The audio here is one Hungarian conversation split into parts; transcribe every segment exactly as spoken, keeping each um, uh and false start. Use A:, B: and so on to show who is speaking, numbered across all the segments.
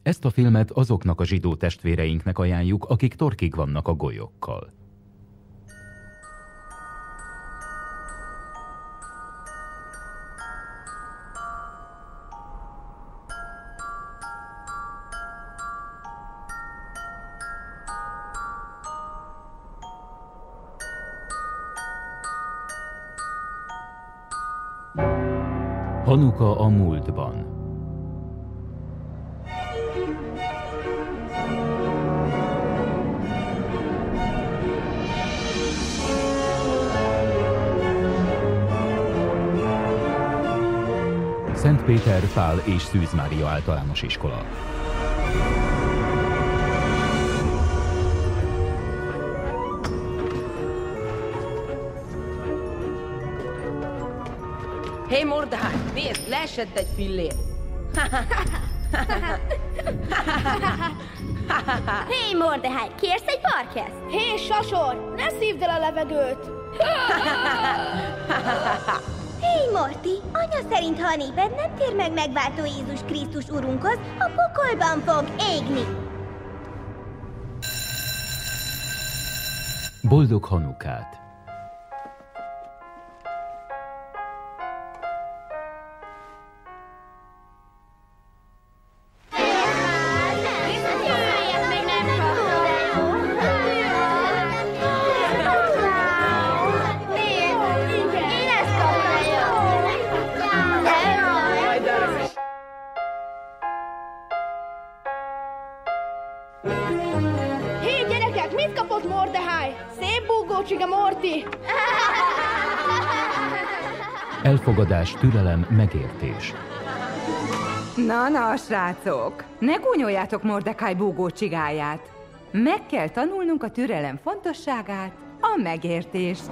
A: Ezt a filmet azoknak a zsidó testvéreinknek ajánljuk, akik torkig vannak a golyokkal. Hanuka a múltban. Szent Péter, Pál és Szűz Mária Általános Iskola.
B: Hé, hey, Mordehai, nézd, leesett egy fillér.
C: Hé, hey, Mordehai, kérsz egy parkeszt?
D: Hé, hey, Sasor, ne szívd el a levegőt!
C: Hé, hey, Morty, anya szerint, ha a néped nem tér meg megváltó Jézus Krisztus urunkhoz, a pokolban fog égni.
A: Boldog Hanukát!
D: Hé, gyerekek, mit kapott Mordehai? Szép búgócsiga, Morty!
A: Elfogadás, türelem, megértés.
E: Na-na, srácok! Ne gúnyoljátok Mordecai búgócsigáját. Meg kell tanulnunk a türelem fontosságát, a megértést.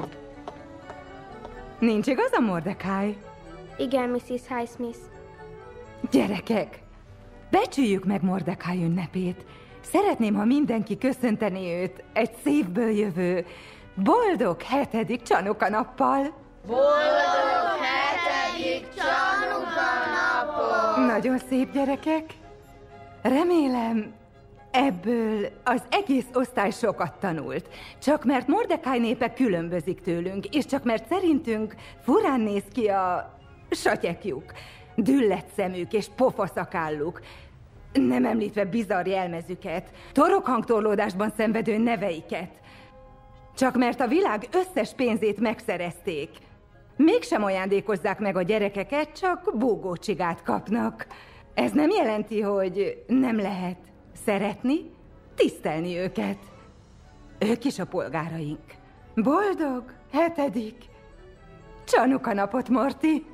E: Nincs igaz a Mordecai?
C: Igen, missziz Highsmith.
E: Gyerekek, becsüljük meg Mordecai ünnepét. Szeretném, ha mindenki köszönteni őt egy szívből jövő boldog hetedik Csanuka nappal.
F: Boldog hetedik Csanuka napot!
E: Nagyon szép, gyerekek. Remélem, ebből az egész osztály sokat tanult. Csak mert Mordecai népe különbözik tőlünk, és csak mert szerintünk furán néz ki a satyekjuk, düllett szemük és pofaszakálluk, nem említve bizarr jelmezüket, torokhangtorlódásban szenvedő neveiket. Csak mert a világ összes pénzét megszerezték, mégsem ajándékozzák meg a gyerekeket, csak búgócsigát kapnak. Ez nem jelenti, hogy nem lehet szeretni, tisztelni őket. Ők is a polgáraink. Boldog hetedik Csanuka napot, Morty!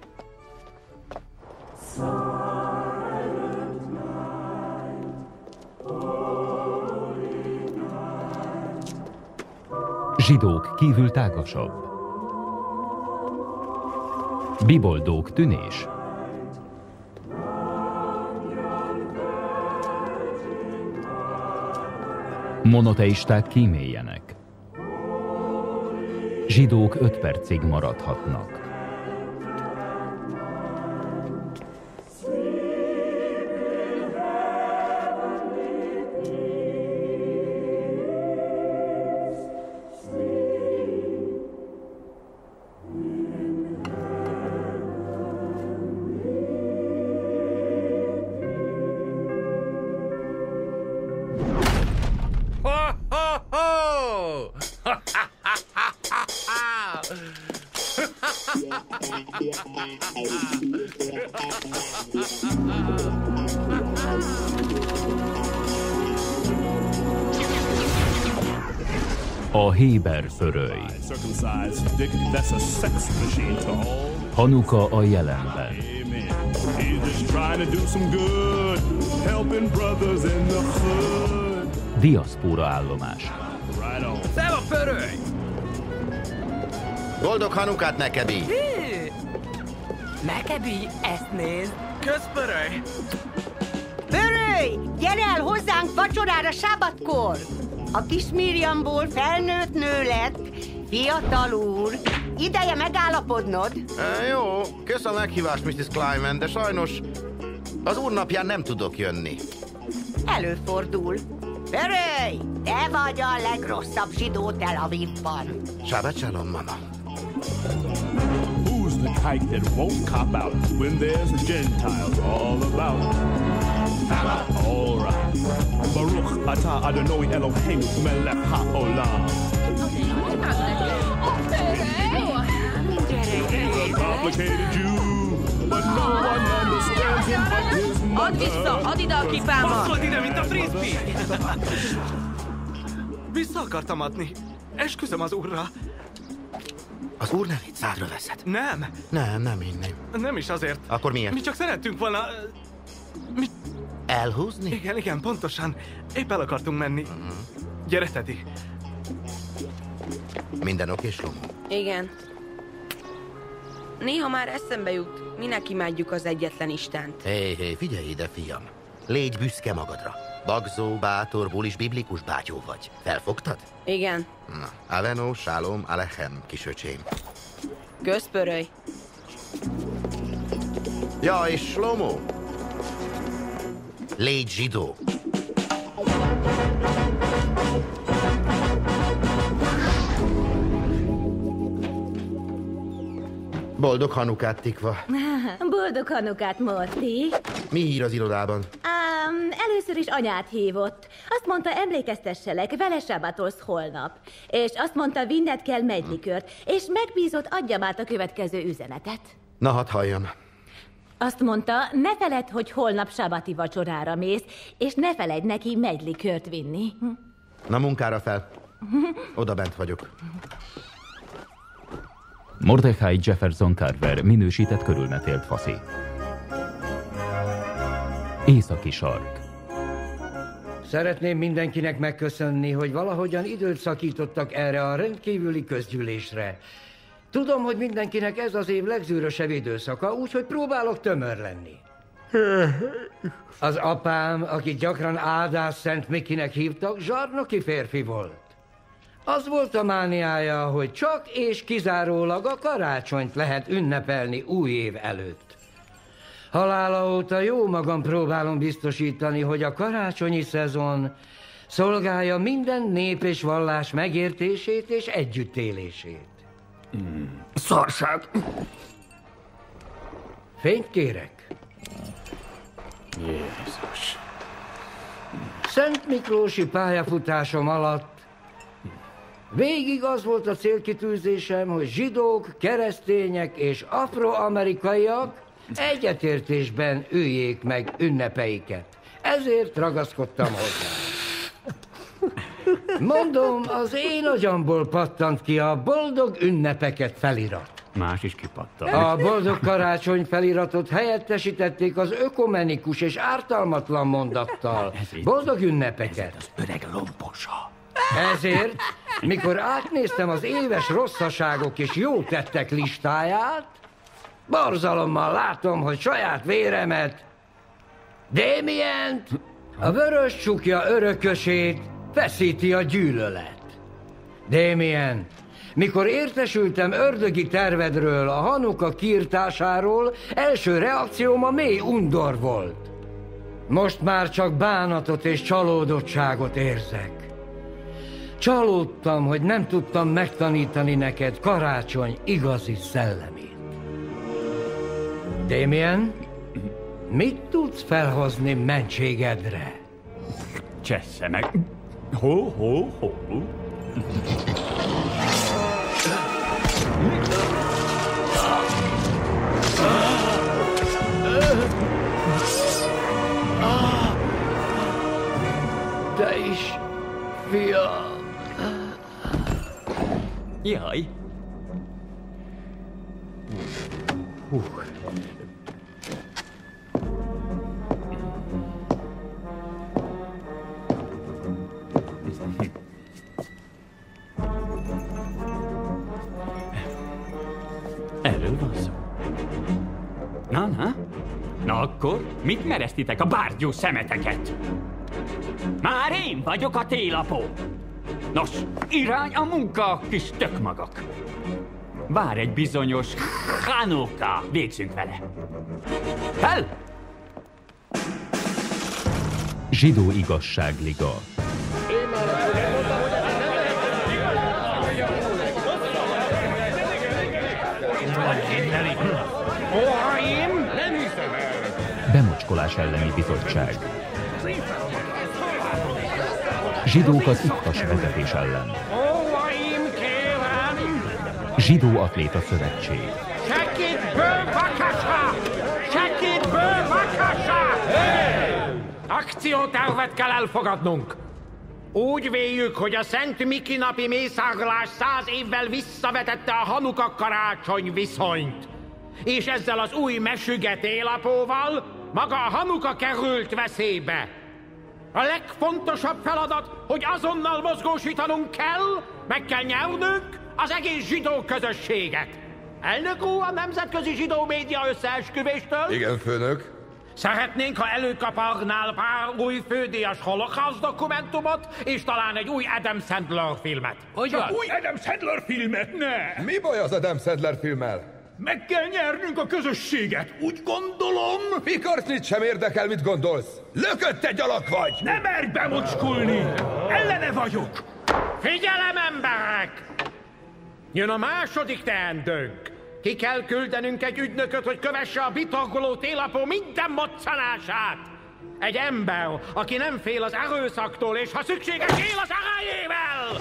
A: Zsidók kívül tágasabb. Biboldók tűnés. Monoteisták kíméljenek. Zsidók öt percig maradhatnak. A Héber föröly. Hanuka a jelenben. Diaszpóra állomás.
G: Szel a föröly!
H: Boldog Hanukát, Nekebi!
I: Nekebi, ezt nézd!
G: Kösz, föröly!
I: Föröly! Gyere el hozzánk vacsorára sábatkor! A kis Miriamból felnőtt nő lett, fiatal úr. Ideje megállapodnod.
H: E, jó, kösz a meghívást, missziz Kleiman, de sajnos az úr napján nem tudok jönni.
I: előfordul. Pöröly, te vagy a legrosszabb zsidó Tel Avivban.
H: Shabbat shalom, mama.
J: Who's the type that won't cop out when there's the Gentiles all about? All right. Baruch atah Adonai Eloheinu melech haolam. Complicated Jew, but no one understands him but his mother.
B: Add vissza, add ide a kipámat!
G: Passzold ide, mint a frisbee! Vissza akartam adni. Esküszöm az úrra.
H: Az úr nevét szádra veszed?
G: Nem.
H: Nem, nem hinném.
G: Nem is azért.
H: Akkor miért?
G: Mi csak szerettünk volna... Mi...
H: Elhúzni?
G: Igen, igen, pontosan. Épp el akartunk menni. Uh-huh. Gyere, Teddy.
H: Minden oké, Slomo?
B: Igen. Néha már eszembe jut, minek imádjuk az egyetlen Istent.
H: Hé, hey, hé, hey, figyelj ide, fiam. Légy büszke magadra. Bagzó, bátor, bulis, biblikus bátyó vagy. Felfogtad?
B: Igen.
H: Na, Aveno, Shalom, Alechem, kisöcsém.
B: Közpöröly.
H: Ja, és Slomo. Légy zsidó. Boldog Hanukát, Tikva.
C: Boldog Hanukát, Morty.
H: Mi ír az irodában?
C: Um, először is anyát hívott. Azt mondta, emlékeztesselek, vele sábatolsz holnap. És azt mondta, vinned kell megykört, és megbízott, adjam át a következő üzenetet.
H: Na, hadd halljam.
C: Azt mondta, ne feledd, hogy holnap sábati vacsorára mész, és ne feledj neki megykört vinni.
H: Na, munkára fel. Oda bent vagyok.
A: Mordecai Jefferson Carver, minősített körülmetélt faszi. Északi sark.
K: Szeretném mindenkinek megköszönni, hogy valahogyan időt szakítottak erre a rendkívüli közgyűlésre. Tudom, hogy mindenkinek ez az év legzűrösebb időszaka, úgyhogy próbálok tömör lenni. Az apám, akit gyakran Áldás Szent Mikinek hívtak, zsarnoki férfi volt. Az volt a mániája, hogy csak és kizárólag a karácsonyt lehet ünnepelni új év előtt. Halála óta jó magam próbálom biztosítani, hogy a karácsonyi szezon szolgálja minden nép és vallás megértését és együttélését.
L: Mm. Szarság!
K: Fényt kérek.
L: Jézus.
K: Szent Miklósi pályafutásom alatt végig az volt a célkitűzésem, hogy zsidók, keresztények és afroamerikaiak egyetértésben üljék meg ünnepeiket. Ezért ragaszkodtam hozzá. Mondom, az én agyamból pattant ki a boldog ünnepeket felirat.
L: Más is kipattant.
K: A boldog karácsony feliratot helyettesítették az ökumenikus és ártalmatlan mondattal. Boldog ünnepeket.
L: Ez az öreg lomposa.
K: Ezért, mikor átnéztem az éves rosszaságok és jó tettek listáját, borzalommal látom, hogy saját véremet, Damient, a vörös csukja örökösét feszíti a gyűlölet. Damien, mikor értesültem ördögi tervedről, a Hanuka kiirtásáról, első reakcióm a mély undor volt. Most már csak bánatot és csalódottságot érzek. Csalódtam, hogy nem tudtam megtanítani neked karácsony igazi szellemét. Damien, mit tudsz felhozni mentségedre?
L: Csessze meg. Ho, ho, ho.
K: Te is, fiam.
L: Jaj.
K: Hú.
L: Erről van szó. Na, na? Na akkor, mit meresztitek a bárgyú szemeteket? Már én vagyok a télapó. Nos, irány a munka, kis tökmagok. Vár egy bizonyos Hanuka. Végzünk vele. Fel!
A: Zsidó igazságliga. Bemocskolás elleni bizottság. Zsidók az ittas vezetés ellen. Zsidó atléta szövetség.
M: Akciótervet kell elfogadnunk. Úgy véljük, hogy a Szent Miki napi mészárlás száz évvel visszavetette a Hanuka karácsony viszonyt. És ezzel az új mesüge télapóval maga a Hanuka került veszélybe. A legfontosabb feladat, hogy azonnal mozgósítanunk kell, meg kell nyernünk az egész zsidó közösséget. Elnök úr, a Nemzetközi Zsidó Média Összeesküvéstől?
N: Igen, főnök.
M: Szeretnénk, ha előkaparnál pár új fődíjas holokauszt dokumentumot, és talán egy új Adam Sandler filmet.
N: Hogy
M: Csak
N: van?
M: új Adam Sandler filmet, ne!
N: Mi baj az Adam Sandler filmmel?
M: Meg kell nyernünk a közösséget, úgy gondolom!
N: Pikarcnit sem érdekel, mit gondolsz. Lökött egy alak vagy!
M: Ne merj bemocskulni! Ellene vagyok! Figyelem, emberek! Jön a második teendőnk. Ki kell küldenünk egy ügynököt, hogy kövesse a bitorgoló télapó minden moccanását. Egy ember, aki nem fél az erőszaktól, és ha szükséges, él az erejével!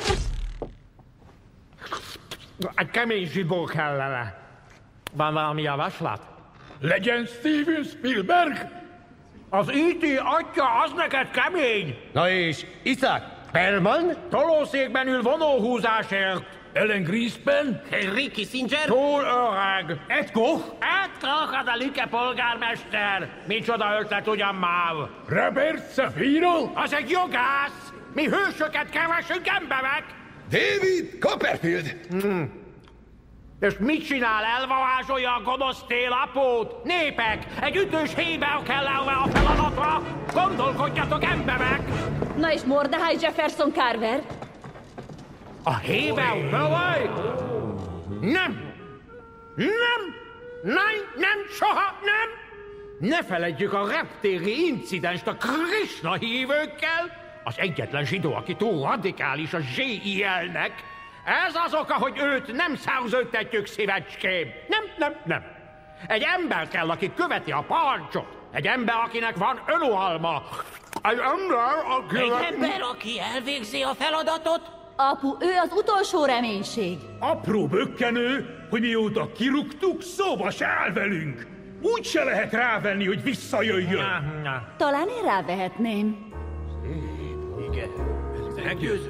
M: Egy kemény zsidó kellene. Van valami javaslat? Legyen Steven Spielberg? Az í té atya, az neked kemény?
O: Na és, Isaac Perlman?
M: Tolószékben ül vonóhúzásért.
O: Ellen Greenspan?
M: Henry Kissinger? Túl öreg.
O: Ed Koch?
M: Ed Koch, az a Lüke polgármester. Micsoda ötlet ugyan már.
O: Robert Safiro?
M: Az egy jogász. Mi hősöket keresünk, emberek.
N: David Copperfield?
M: Hmm. És mit csinál? Elvarázsolja a gonosz télapót? Népek, egy ütős héber kell elve a feladatra. Gondolkodjatok, emberek.
C: Na és Mordecai Jefferson Carver?
M: A héber bölaj? Nem! Nem! Nem, nem, soha nem! Ne feledjük a reptéri incidenst a Krishna hívőkkel, az egyetlen zsidó, aki túl radikális a zé i el-nek. Ez az oka, hogy őt nem szerződtetjük, szívecském. Nem, nem, nem. Egy ember kell, aki követi a parancsot. Egy ember, akinek van önuralma. Egy ember, aki...
I: Egy ember, aki elvégzi a feladatot?
C: Apu, ő az utolsó reménység.
O: Apró bökkenő, hogy mióta kirúgtuk, szóba se áll velünk. Úgy se lehet rávenni, hogy visszajöjjön.
C: Talán én rávehetném.
O: Igen, ez meggyőző.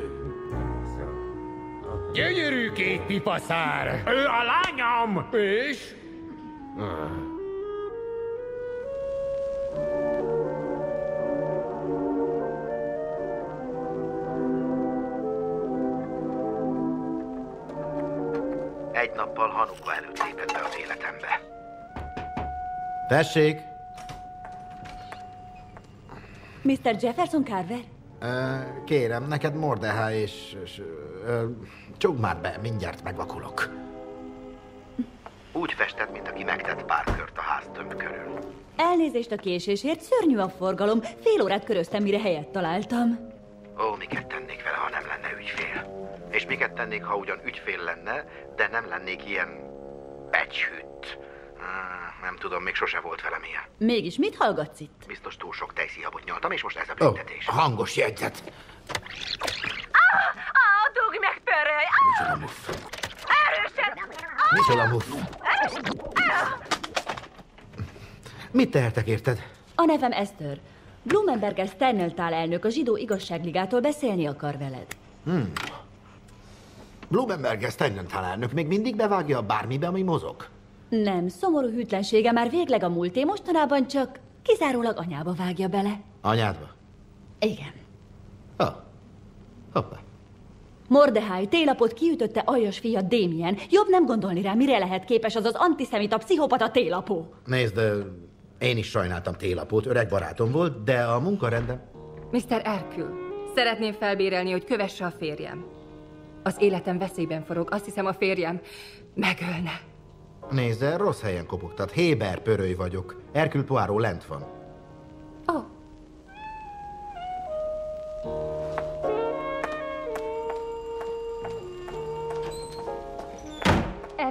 M: Gyönyörű kék pipaszár. Ő a lányom. És?
H: Egy nappal Hanuka előtt lépett be az életembe. Tessék!
C: miszter Jefferson Carver?
H: Uh, kérem, neked Mordecai és... és uh, csukd már be, mindjárt megvakulok. Úgy fested, mint aki megtett pár kört a háztömb körül.
C: Elnézést a késésért, szörnyű a forgalom. Fél órát köröztem, mire helyet találtam.
H: Ó, miket tennék vele, ha nem lenne ügyfél? És miket tennék, ha ugyan ügyfél lenne, de nem lennék ilyen... becsütt. Uh, nem tudom, még sose volt velem ilyen.
C: Mégis mit hallgatsz itt?
H: Biztos túl sok tejszíhabot nyaltam, és most ez a büntetés.
P: Oh, hangos jegyzet.
F: Ah, ah, dugj meg, pöröly!
P: Micsoda muff.
F: Erősen!
P: Micsoda muff.
H: Mit tehetek érted?
C: A nevem Esther. Blumenberger Sterneltál elnök a Zsidó Igazságligától beszélni akar veled.
P: Hmm. Blumenberger Sterneltál elnök még mindig bevágja bármibe, ami mozog?
C: Nem, szomorú hűtlensége már végleg a múlté, mostanában csak kizárólag anyába vágja bele.
H: Anyádba?
C: Igen.
H: Oh. Hoppá.
C: Mordecai télapot kiütötte aljas fia Damien. Jobb nem gondolni rá, mire lehet képes az az antiszemita pszichopata télapó.
H: Nézd, én is sajnáltam télapót, öreg barátom volt, de a munkarendem...
Q: miszter Hercule, szeretném felbérelni, hogy kövesse a férjem. Az életem veszélyben forog, azt hiszem a férjem megölne.
H: Nézd, rossz helyen kopogtat. Héber pöröly vagyok. Hercule Poirot lent van.
Q: Ó. Oh.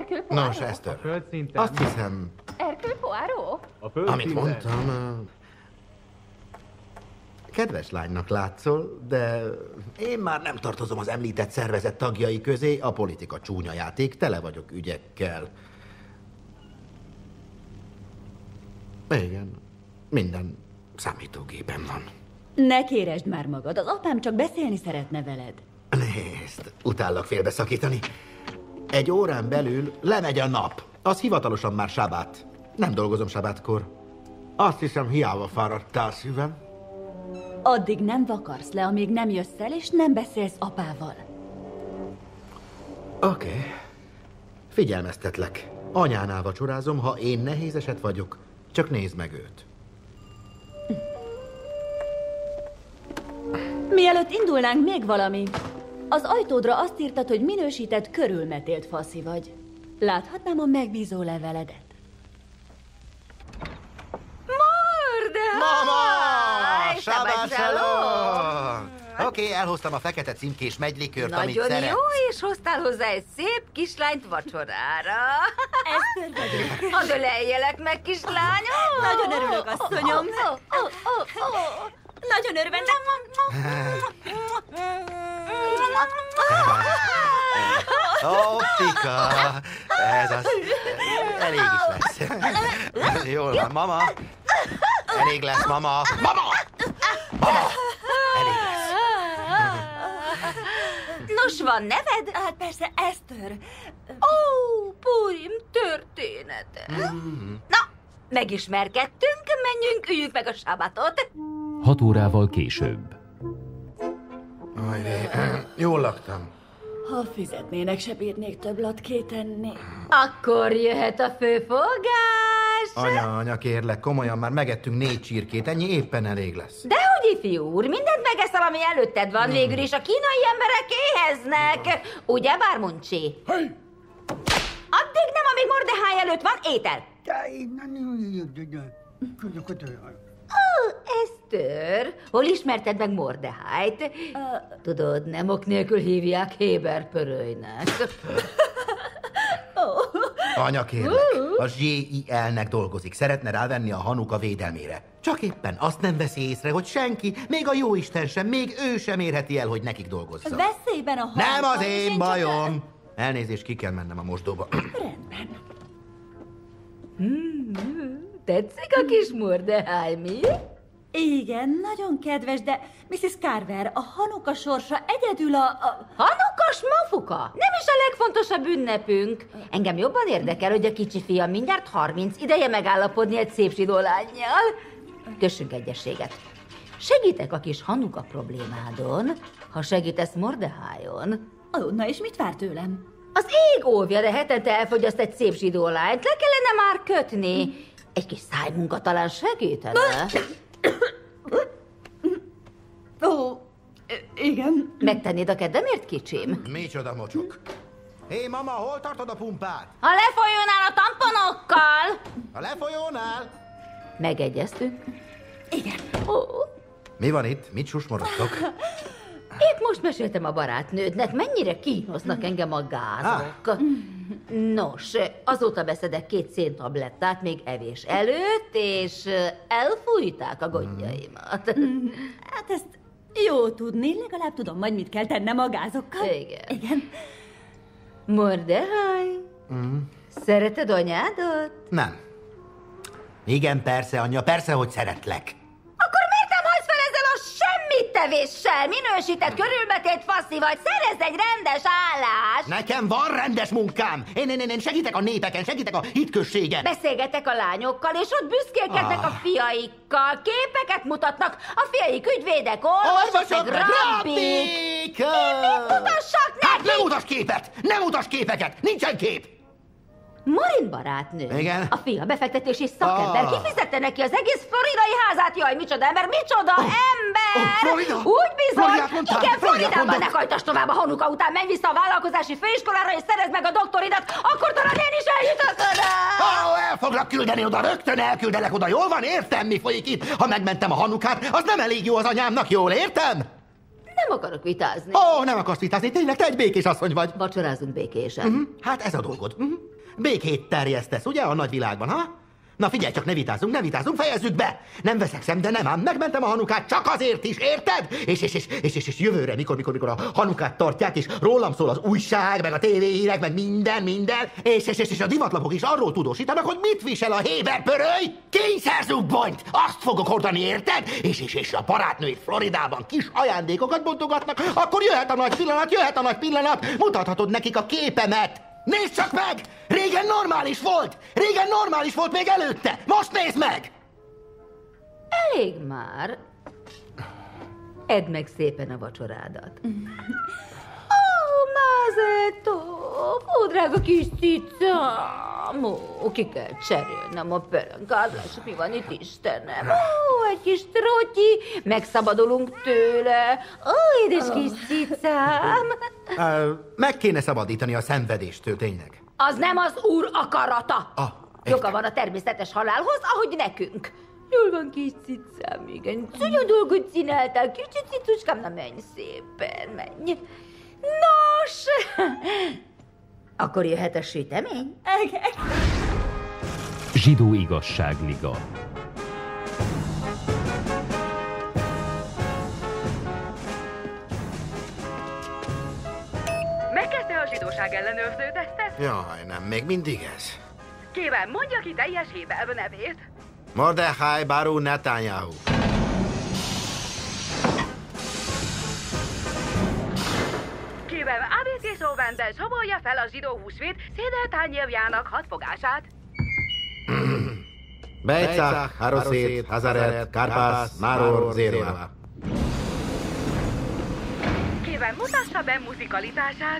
C: Hercule Poirot?
H: Nos, Eszter, azt hiszem,
C: Hercule Poirot?
H: amit mondtam, uh, kedves lánynak látszol, de én már nem tartozom az említett szervezet tagjai közé, a politika csúnya játék, tele vagyok ügyekkel. Igen, minden számítógépen van.
R: Ne kéresd már magad, az apám csak beszélni szeretne veled.
H: Nézd, utállak félbeszakítani. Egy órán belül lemegy a nap. Az hivatalosan már sabát. Nem dolgozom sabátkor. Azt hiszem, hiába fáradtál, szívem.
R: Addig nem vakarsz le, amíg nem jössz el, és nem beszélsz apával.
H: Oké. Okay. Figyelmeztetlek. Anyánál vacsorázom, ha én nehéz eset vagyok. Csak nézd meg őt.
R: Mielőtt indulnánk, még valami. Az ajtódra azt írtad, hogy minősített, körülmetélt faszi vagy. Láthatnám a megbízó leveledet?
C: Mordehaj!
H: Mama! Shabbat shalom! Oké, okay, elhoztam a fekete címkés megylikört, amit
I: Nagyon
H: szeretsz.
I: jó, és hoztál hozzá egy szép kislányt vacsorára.
R: Eszter vagyok.
I: Hadd öleljelek meg, kislányom!
R: Nagyon örülök, asszonyom.
I: Oh, oh, oh, oh, oh.
R: Nagyon örülök.
H: Ó, Pika! Ez az... Elég is lesz. Jól van, mama. Elég lesz, mama. Mama! Mama! Elég lesz.
I: Nos, van neved?
R: Hát persze, Eszter.
I: Ó, Purim története.
H: Mm.
I: Na, megismerkedtünk, menjünk, üljük meg a sábatot.
A: Hat órával később.
H: Ajjé, jól laktam.
R: Ha fizetnének, se bírnék több latkét enni.
I: Akkor jöhet a főfogás.
H: Anya, anya, kérlek, komolyan már megettünk négy csirkét, ennyi éppen elég lesz.
I: Dehogy, ifjú úr, mindent megeszel, ami előtted van, végül is a kínai emberek éheznek. Ugye, bár Muncsi?
O: Hey!
I: Addig nem, amíg Mordehaj előtt van étel. Ó, Eszter, hol ismerted meg Mordehájt? Uh, Tudod, nem ok nélkül hívják Héber pörölynek.
H: Anya, kérlek, a zé i el-nek dolgozik, szeretne rávenni a Hanuka védelmére. Csak éppen azt nem veszi észre, hogy senki, még a jóisten sem, még ő sem érheti el, hogy nekik dolgozzon.
R: Veszélyben a Hanuka.
H: Nem az én
R: én
H: bajom.
R: Csak...
H: Elnézést, ki kell mennem a mosdóba.
R: Rendben.
I: Hmm, tetszik a kis Mordehaj, mi?
R: Igen, nagyon kedves, de misszisz Carver, a Hanuka sorsa egyedül a... a...
I: Hanukas mafuka? Nem is a legfontosabb ünnepünk. Engem jobban érdekel, hogy a kicsi fiam mindjárt harminc, ideje megállapodni egy szép zsidó lánnyal. Kössünk egyességet. Segítek a kis Hanuka problémádon, ha segítesz Mordehájon.
R: Ó, na és mit vár tőlem?
I: Az ég óvja, de hetente elfogyaszt egy szép zsidó lányt, le kellene már kötni. Egy kis szájmunka talán segítene.
R: Ó, igen.
I: Megtennéd a kedvemért, kicsim?
H: Micsoda mocsok. Hé, mama, hol tartod a pumpát?
I: A lefolyónál a tamponokkal.
H: A lefolyónál?
I: Megegyeztünk?
R: Igen.
I: Ó.
H: Mi van itt? Mit susmorodtok?
I: Épp most meséltem a barátnődnek, mennyire kínoznak engem a gázok. Ah. Nos, azóta beszedek két széntablettát még evés előtt, és elfújták a gondjaimat.
R: Hát ezt jó tudni, legalább tudom majd, mit kell tennem a gázokkal.
I: Igen.
R: Igen.
I: Mordehaj,
H: Mm.
I: szereted anyádat?
H: Nem. Igen, persze, anya, persze, hogy szeretlek.
I: Akkor miért nem hagysz fel ezzel a semmit tevéssel? Minősített, körülmetét faszi vagy, szerezd egy rendes állást!
H: Nekem van rendes munkám! Én, én, én segítek a népeken, segítek a hitközségen!
I: Beszélgetek a lányokkal, és ott büszkélkednek
H: Ah.
I: a fiaikkal, képeket mutatnak, a fiaik ügyvédek, orvosok, meg rabbik! Mit mutassak nekik?
H: Hát nem utas képet! Nem utas képeket! Nincsen kép!
I: Marin barátnő.
H: Igen?
I: A fia befektetési szakember.
H: Ah.
I: Kifizette neki az egész floridai házát. Jaj, micsoda ember, micsoda oh. ember!
H: Oh, Florida?
I: Úgy bizony!
H: Floridát mondtál?
I: Igen,
H: Floridát
I: Floridában
H: mondod?
I: ne hajtasd tovább a Hanuka után. Menj vissza a vállalkozási főiskolára és szerezd meg a doktoridat. Akkor talán én is eljutok oda!
H: Oh, el foglak küldeni oda, rögtön elküldelek oda. Jól van, értem, mi folyik itt. Ha megmentem a Hanukát, az nem elég jó az anyámnak, jól értem?
I: Nem akarok vitázni.
H: Ó, oh, nem akarsz vitázni, tényleg te egy békés asszony vagy.
I: Vacsorázunk békésen.
H: Uh-huh. Hát ez a dolgod. Uh-huh. Békét terjesztesz, ugye, a nagyvilágban, ha? Na figyelj csak, ne vitázunk, ne vitázunk, fejezzük be! Nem veszekszem, de nem ám, megmentem a Hanukát csak azért is, érted? És, és, és, és, és, és jövőre, mikor, mikor, mikor a Hanukát tartják, és rólam szól az újság, meg a tévéhírek, meg minden, minden, és, és, és, és a divatlapok is arról tudósítanak, hogy mit visel a héberpöröly? Kényszerzubbonyt! Azt fogok hordani, érted? És, és, és a barátnői Floridában kis ajándékokat bontogatnak, akkor jöhet a nagy pillanat, jöhet a nagy pillanat, mutathatod nekik a képemet! Nézd csak meg! Régen normális volt! Régen normális volt még előtte! Most nézd meg!
I: Elég már. Edd meg szépen a vacsorádat. Ó, Mázetó! Ó, drága kis cicám! Ó, ki kell cserélnem a pelenkát, láss, mi van itt, Istenem! Ó, egy kis trotyi, megszabadulunk tőle! Ó, édes kis cicám!
H: Uh, meg kéne szabadítani a szenvedéstől, tényleg.
I: Az nem az úr akarata!
H: Ah,
I: Joga van a természetes halálhoz, ahogy nekünk. Jól van, kis cicám, igen. Csúnya dolgot csináltál, kicsit cicuskám, na menj szépen, menj. Nos, akkor jöhet a sütemény?
A: Zsidó igazságliga.
F: Megkezdte a zsidóság ellenőrző tesztet?
H: Jaj, nem, még mindig ez.
F: Kérem, mondja ki teljes Héber nevét.
H: Mordechai Baru Netanyahu.
F: Kérem, á bé cé szóvendel sorolja fel a zsidó húsvét szédeltányérjának hatfogását.
H: Bejcach, Haroszét, Hazaret, Karpász, Máror, Zérva.
F: Kérem, mutassa be muzikalitását.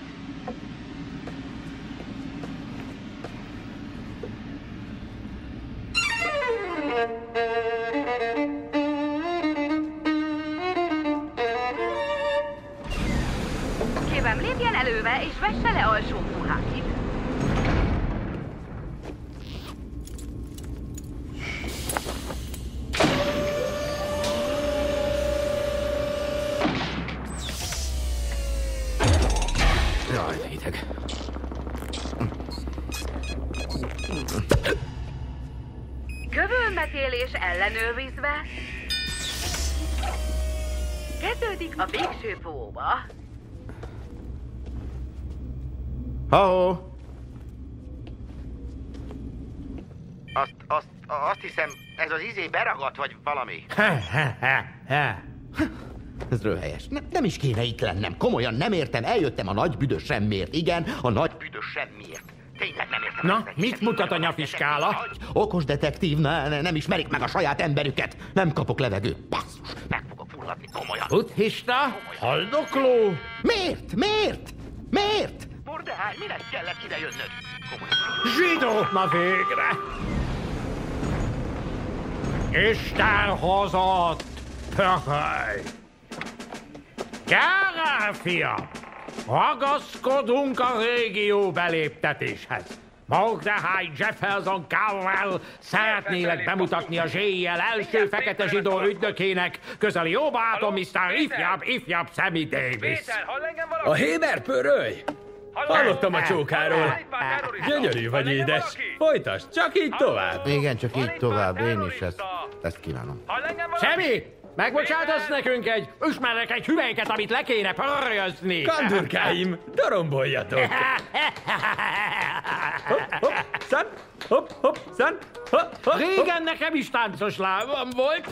F: Kérem, lépjen előre és vesse le alsó ruháit.
H: Jaj, de hideg.
F: Kövölmetélés ellenőrizve. Kezdődik a végső próba.
H: Ha-ho! Azt, azt, azt hiszem, ez az izé beragadt, vagy valami. Ez röhelyes. Ne, nem is kéne itt lennem. Komolyan nem értem, eljöttem a nagy büdös semmiért. Igen, a nagy büdös semmiért. Tényleg nem értem.
M: Na, mit mutat a nyafiskála?
H: Okos detektív, ne, ne, nem ismerik meg a saját emberüket. Nem kapok levegőt. Basszus, meg fogok fulladni komolyan.
M: Buddhista? Haldokló?
H: Miért? Miért? Miért? Mordechai, minek kellett ide jönnöd?
M: Zsidó, na végre! Isten hozott! Pöhöly! Gyere, fiam! Ragaszkodunk a régió beléptetéshez. Mordechai Jefferson Cowell szeretnélek bemutatni a zé i el első fekete zsidó ügynökének, közeli jóbarátom miszter ifjabb, ifjabb Sammy Davis.
S: A Héber pöröly? Hallottam a csókáról. Gyönyörű vagy, édes. Folytasd, csak így tovább.
H: Igen, csak így tovább. Én is ezt, ezt kívánom.
M: Sammy! Megbocsátasz nekünk egy, ismerek egy hüvelyket, amit le kéne pörjözni.
S: Kandurkáim, daromboljatok. Hopp, hopp, szan, hopp, hopp, szan, hopp, hopp.
M: Régen nekem is táncos lábam volt.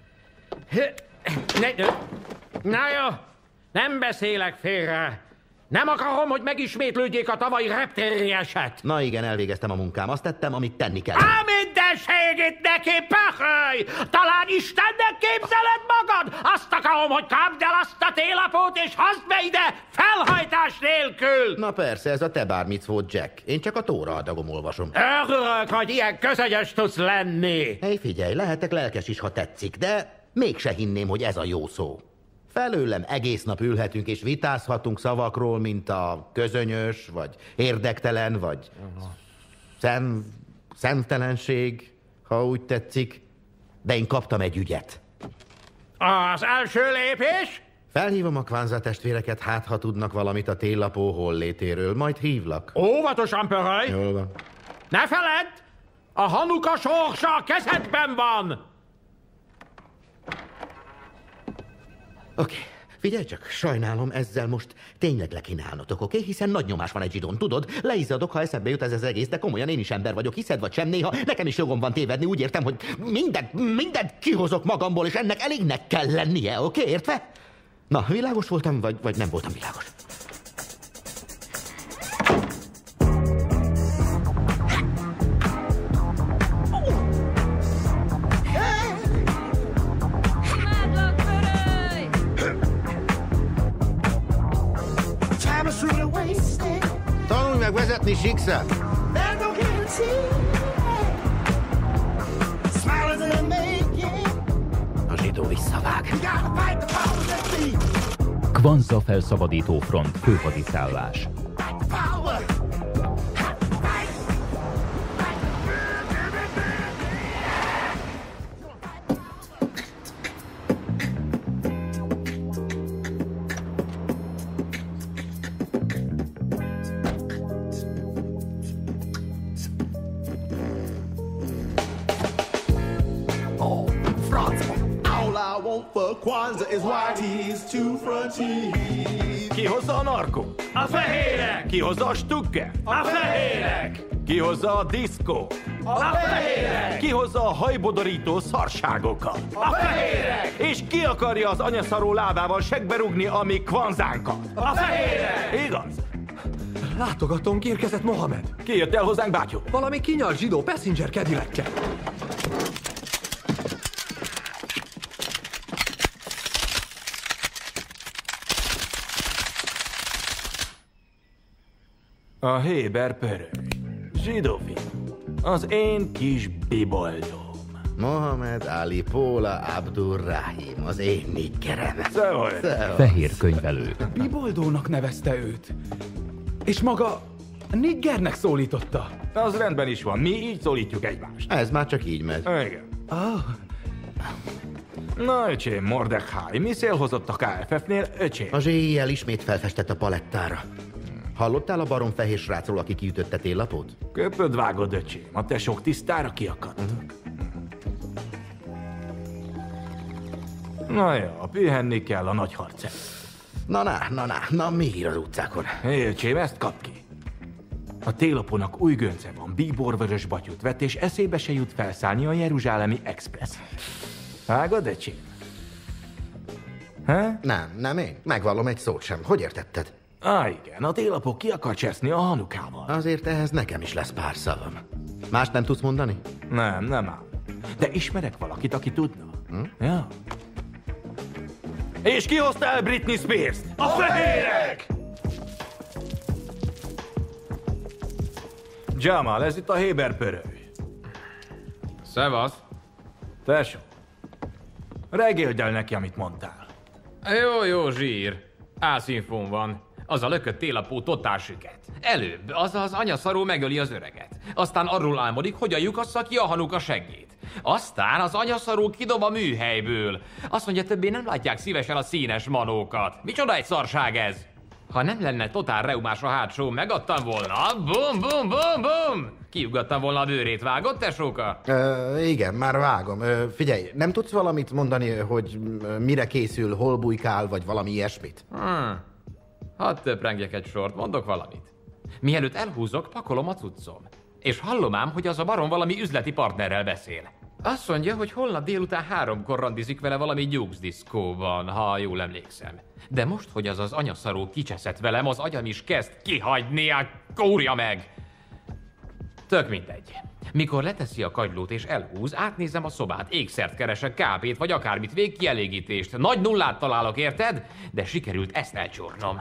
M: Ne, na jó, nem beszélek félre. Nem akarom, hogy megismétlődjék a tavalyi reptéri eset.
H: Na igen, elvégeztem a munkám. Azt tettem, amit tenni kell.
M: Á, mindenségét neki, pöhöly! Talán Istennek képzeled magad? Azt akarom, hogy kapd el azt a télapót, és hozd be ide felhajtás nélkül!
H: Na persze, ez a te bármicvód, Jack. Én csak a Tóra adagom olvasom.
M: Örülök, hogy ilyen közönyös tudsz lenni.
H: Hey, figyelj, lehetek lelkes is, ha tetszik, de mégse hinném, hogy ez a jó szó. Felőlem egész nap ülhetünk és vitázhatunk szavakról, mint a közönyös, vagy érdektelen, vagy szem, szemtelenség, ha úgy tetszik. De én kaptam egy ügyet.
M: Az első lépés?
H: Felhívom a Kwanza testvéreket, hát ha tudnak valamit a télapó hollétéről, majd hívlak.
M: Óvatosan, pöhöly!
H: Jól van.
M: Ne feledd! A Hanuka sorsa a kezedben van!
H: Oké, okay. Figyelj csak, sajnálom, ezzel most tényleg le kéne állnotok, oké? Okay? Hiszen nagy nyomás van egy zsidón, tudod? Leizzadok, ha eszembe jut ez az egész, de komolyan én is ember vagyok, hiszed vagy sem, néha nekem is jogom van tévedni, úgy értem, hogy mindent, mindent kihozok magamból, és ennek elégnek kell lennie, oké? Okay? Értve? Na, világos voltam, vagy, vagy nem voltam világos? Tanulj meg vezetni, Siksa! A zsidó visszavág.
A: Kwanza felszabadító front főhadiszállás.
T: Kwanza is white tees, two front tees.
U: Ki hozza a narkó?
M: A fehérek!
U: Ki hozza a stukke?
M: A fehérek!
U: Ki hozza a diszkó?
M: A fehérek!
U: Ki hozza a hajbodorító szarságokat?
M: A fehérek!
U: És ki akarja az anyaszaró lábával segbe rúgni a mi kvanzánkat?
M: A fehérek!
U: Igaz?
G: Látogatónk érkezett, Mohamed.
U: Ki jött el hozzánk, bátyó?
G: Valami kinyalt zsidó passenger Cadillackel.
U: A Héber pöröly. Zsidófi. Az én kis biboldóm.
H: Mohamed Ali Póla Abdur Rahim, az én niggerem.
U: Szevasz.
A: Fehér könyvelő.
G: Biboldónak nevezte őt. És maga niggernek szólította.
U: Az rendben is van, mi így szólítjuk egymást.
H: Ez már csak így megy.
U: Igen.
G: Oh.
U: Na, öcsém, Mordechai, mi szél hozott a ká ef ef-nél, öcsém?
H: A zé i el ismét felfestett a palettára. Hallottál a barom fehér srácról, aki kiütötte télapót?
U: Köpöd vágod, öcsém, a tesók tisztára kiakadtak. Uh-huh. Na ja, pihenni kell a nagy harc.
H: Na, na, na, na, na, mi hír az utcákon?
U: Hé, öcsém, ezt kap ki. A télapónak új gönce van, bíborvörös batyút vett, és eszébe se jut felszállni a Jeruzsálemi Express. Vágod, öcsém?
H: Ha? Nem, nem én. Megvallom, egy szót sem. Hogy értetted?
U: Á, igen, a télapó ki akar cseszni a Hanukával.
H: Azért ehhez nekem is lesz pár szavam. Mást nem tudsz mondani?
U: Nem, nem ám. De ismerek valakit, aki tudna. Hm? Ja. És ki hozta el Britney Spears-t?
M: A fehérek!
U: Jamal, ez itt a Héber pöröly.
S: Szevasz.
U: Tesó, regéld el neki, amit mondtál.
S: Jó, jó, zsír. Álszínfón van. Az a lökött télapó totál süket. Előbb, az az anyaszaró megöli az öreget. Aztán arról álmodik, hogy a lyukassza ki a Hanuka seggét. Aztán az anyaszaró kidob a műhelyből. Azt mondja, többé nem látják szívesen a színes manókat. Micsoda egy szarság ez? Ha nem lenne totál reumás a hátsó, megadtam volna. Bum, bum, bum, bum! Kiugattam volna a bőrét, vágod, tesóka?
H: Ö, igen, már vágom. Ö, figyelj, nem tudsz valamit mondani, hogy mire készül, hol bujkál, vagy valami ilyesmit?
S: Hmm. Hadd töprengjek egy sort, mondok valamit. Mielőtt elhúzok, pakolom a cuccom. És hallom ám, hogy az a barom valami üzleti partnerrel beszél. Azt mondja, hogy holnap délután háromkor randizik vele valami nyugszdiszkóban, ha jól emlékszem. De most, hogy az az anyaszaró kicseszett velem, az agyam is kezd kihagyni, a kúrja meg! Tök mindegy. Mikor leteszi a kagylót és elhúz, átnézem a szobát, ékszert keresek, kábét vagy akármit, végkielégítést. Nagy nullát találok, érted? De sikerült ezt elcsornom.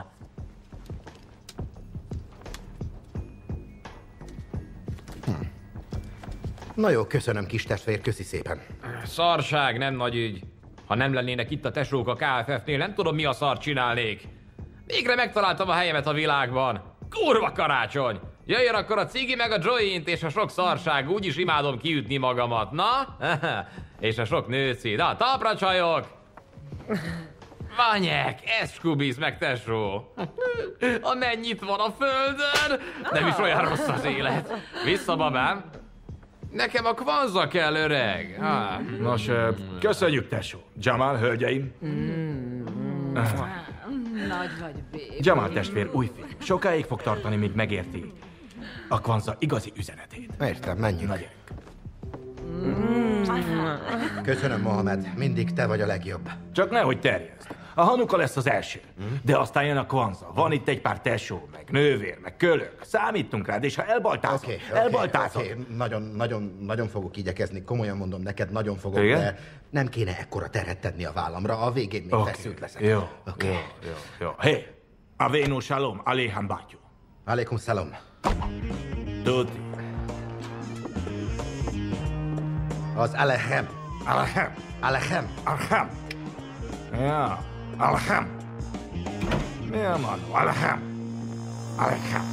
H: Hm. Na jó, köszönöm, kis testvér, köszi szépen.
S: Szarság, nem nagy ügy. Ha nem lennének itt a tesók a ká ef ef-nél, nem tudom, mi a szart csinálnék. Végre megtaláltam a helyemet a világban. Kurva karácsony! Jöjjön akkor a cigi meg a joint és a sok szarság, úgyis imádom kiütni magamat, na? És a sok nőci. Na, talpra csajok! Vanyek, ez Skubiz meg tesó. Amennyit van a földön, nem is olyan rossz az élet. Vissza, babám. Nekem a kvanza kell, öreg. Ha.
U: Nos, köszönjük, tesó. Jamal, hölgyeim.
R: Nagy vagy, baby.
U: Jamal testvér, új film. Sokáig fog tartani, míg megérti a kvanza igazi üzenetét.
H: Értem, menjünk.
U: Nagy
H: Köszönöm, Mohamed. Mindig te vagy a legjobb.
U: Csak nehogy terjeszd. A Hanuka lesz az első. De aztán jön a kvanza. Van itt egy pár tesó, meg nővér, meg kölök. Számítunk rád, és ha elbaltázod,
H: Oké, okay,
U: elbaltázod.
H: okay, okay. Nagyon, nagyon, nagyon fogok igyekezni. Komolyan mondom neked, nagyon fogok,
U: Igen?
H: de nem kéne ekkora terhet tenni a vállamra. A végén még
U: Okay.
H: feszült leszek.
U: Jó,
H: okay.
U: jó, jó, jó. Hé, hey, Avenu Shalom, Aleichem Bátyú.
H: Aleikum Salam.
U: Tuti.
H: Az Alechem.
U: Alechem.
H: Alechem.
U: Alechem. Ja, Alechem. Mi a manu? Alechem. Alechem.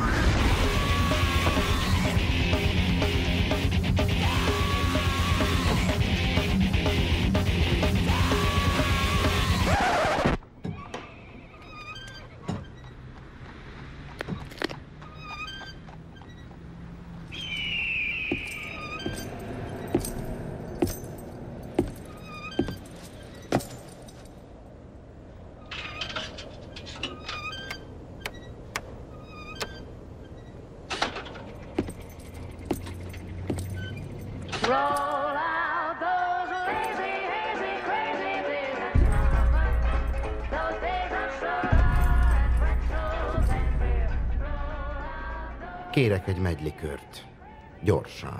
H: Kérek egy megylikört. Gyorsan.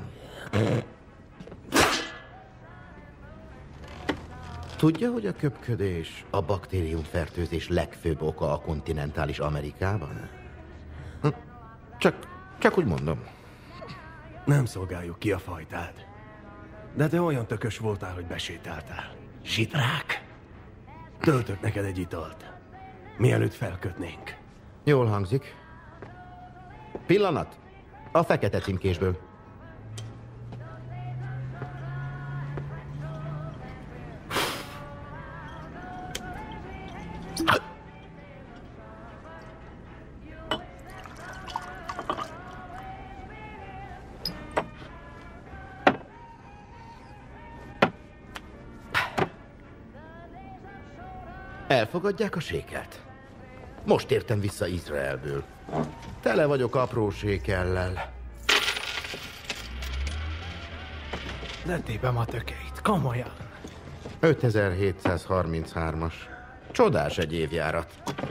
H: Tudja, hogy a köpködés a baktériumfertőzés legfőbb oka a kontinentális Amerikában? Hm? Csak, csak úgy mondom.
G: Nem szolgáljuk ki a fajtát. De te olyan tökös voltál, hogy besétáltál. Zsidrák! Töltök neked egy italt, mielőtt felkötnénk.
H: Jól hangzik. Pillanat! A fekete címkésből. Elfogadják a sékelt? Most értem vissza Izraelből. Tele vagyok apró sékellel.
G: Ne tépem a tökeit, komolyan.
H: ötezer-hétszázharminchárom-as. Csodás egy évjárat.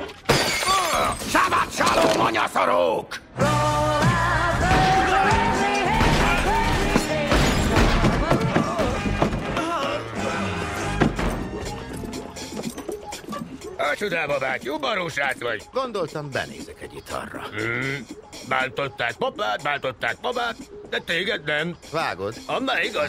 M: Sábát sálom, anyaszarok!
D: A csodába vált, jó barósrác vagy.
H: Gondoltam, benézek egy italra.
D: Hmm. Bántották papát, bántották papát, de téged nem.
H: Vágod?
D: Annál igaz.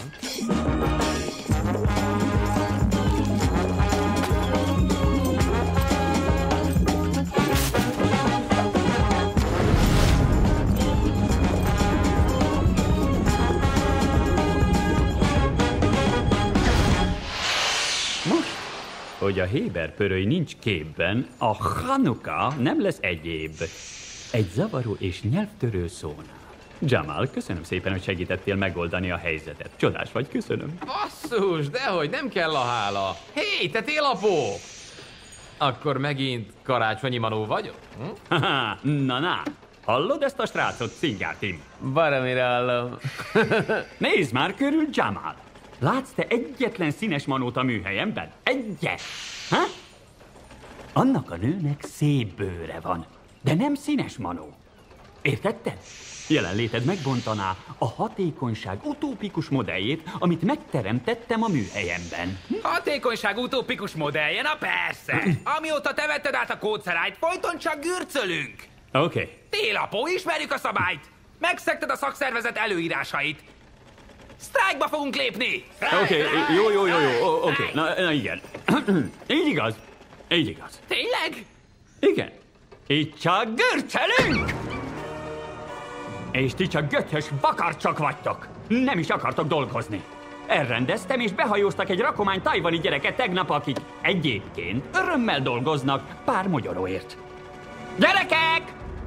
L: Hogy a Héber pöröly nincs képben, a Hanuka nem lesz egyéb. Egy zavaró és nyelvtörő szónál. Jamal, köszönöm szépen, hogy segítettél megoldani a helyzetet. Csodás vagy, köszönöm.
S: Basszus, dehogy nem kell a hála. Hé, te télapó! Akkor megint karácsonyi manó vagyok? Hm?
L: na, na, hallod ezt a srácot, Szingártim?
S: Baromira hallom.
L: Nézd már körül, Jamal. Látsz te egyetlen színes manót a műhelyemben? Egyet! Ha? Annak a nőnek szép bőre van, de nem színes manó. Értetted? Jelenléted megbontaná a hatékonyság utópikus modelljét, amit megteremtettem a műhelyemben.
V: Hatékonyság utópikus modellje? Na persze! Amióta te vetted át a kódszerányt, folyton csak gürcölünk!
L: Oké. Okay.
V: Télapó, ismerjük a szabályt! Megszegted a szakszervezet előírásait! Sztrájkba fogunk lépni!
L: Oké, okay, jó, jó, jó, jó, oké, okay. na, na igen. Így igaz, így igaz.
V: Tényleg?
L: Igen. Itt csak görcsölünk! És ti csak göthös bakarcsok vagytok. Nem is akartok dolgozni. Elrendeztem, és behajóztak egy rakomány tajvani gyereket tegnap, akik egyébként örömmel dolgoznak pár mogyoróért. Gyerekek!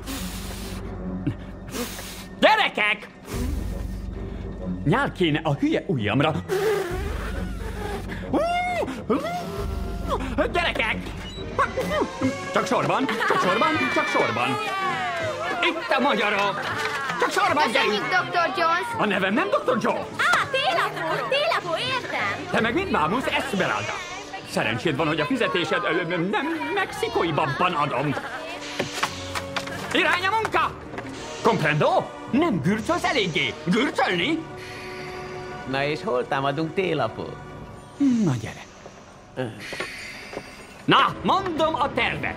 L: Gyerekek! Nyál kéne a hülye ujjamra. Gyerekek! Csak sorban, csak sorban, csak sorban. Itt a magyarok! Csak sorban gyerünk!
E: Köszönjük, doktor Jones!
L: A nevem nem doktor Jones!
C: Á, télapó, télapó, értem!
L: Te meg mit bámulsz, Esmeralda? Szerencséd van, hogy a fizetésed ö, nem mexikói babban adom. Irány a munka! Comprendo? Nem gürcölsz eléggé. Gürcölni?
J: Na és hol támadunk, télapó?
L: Na gyere. Na, mondom a tervet.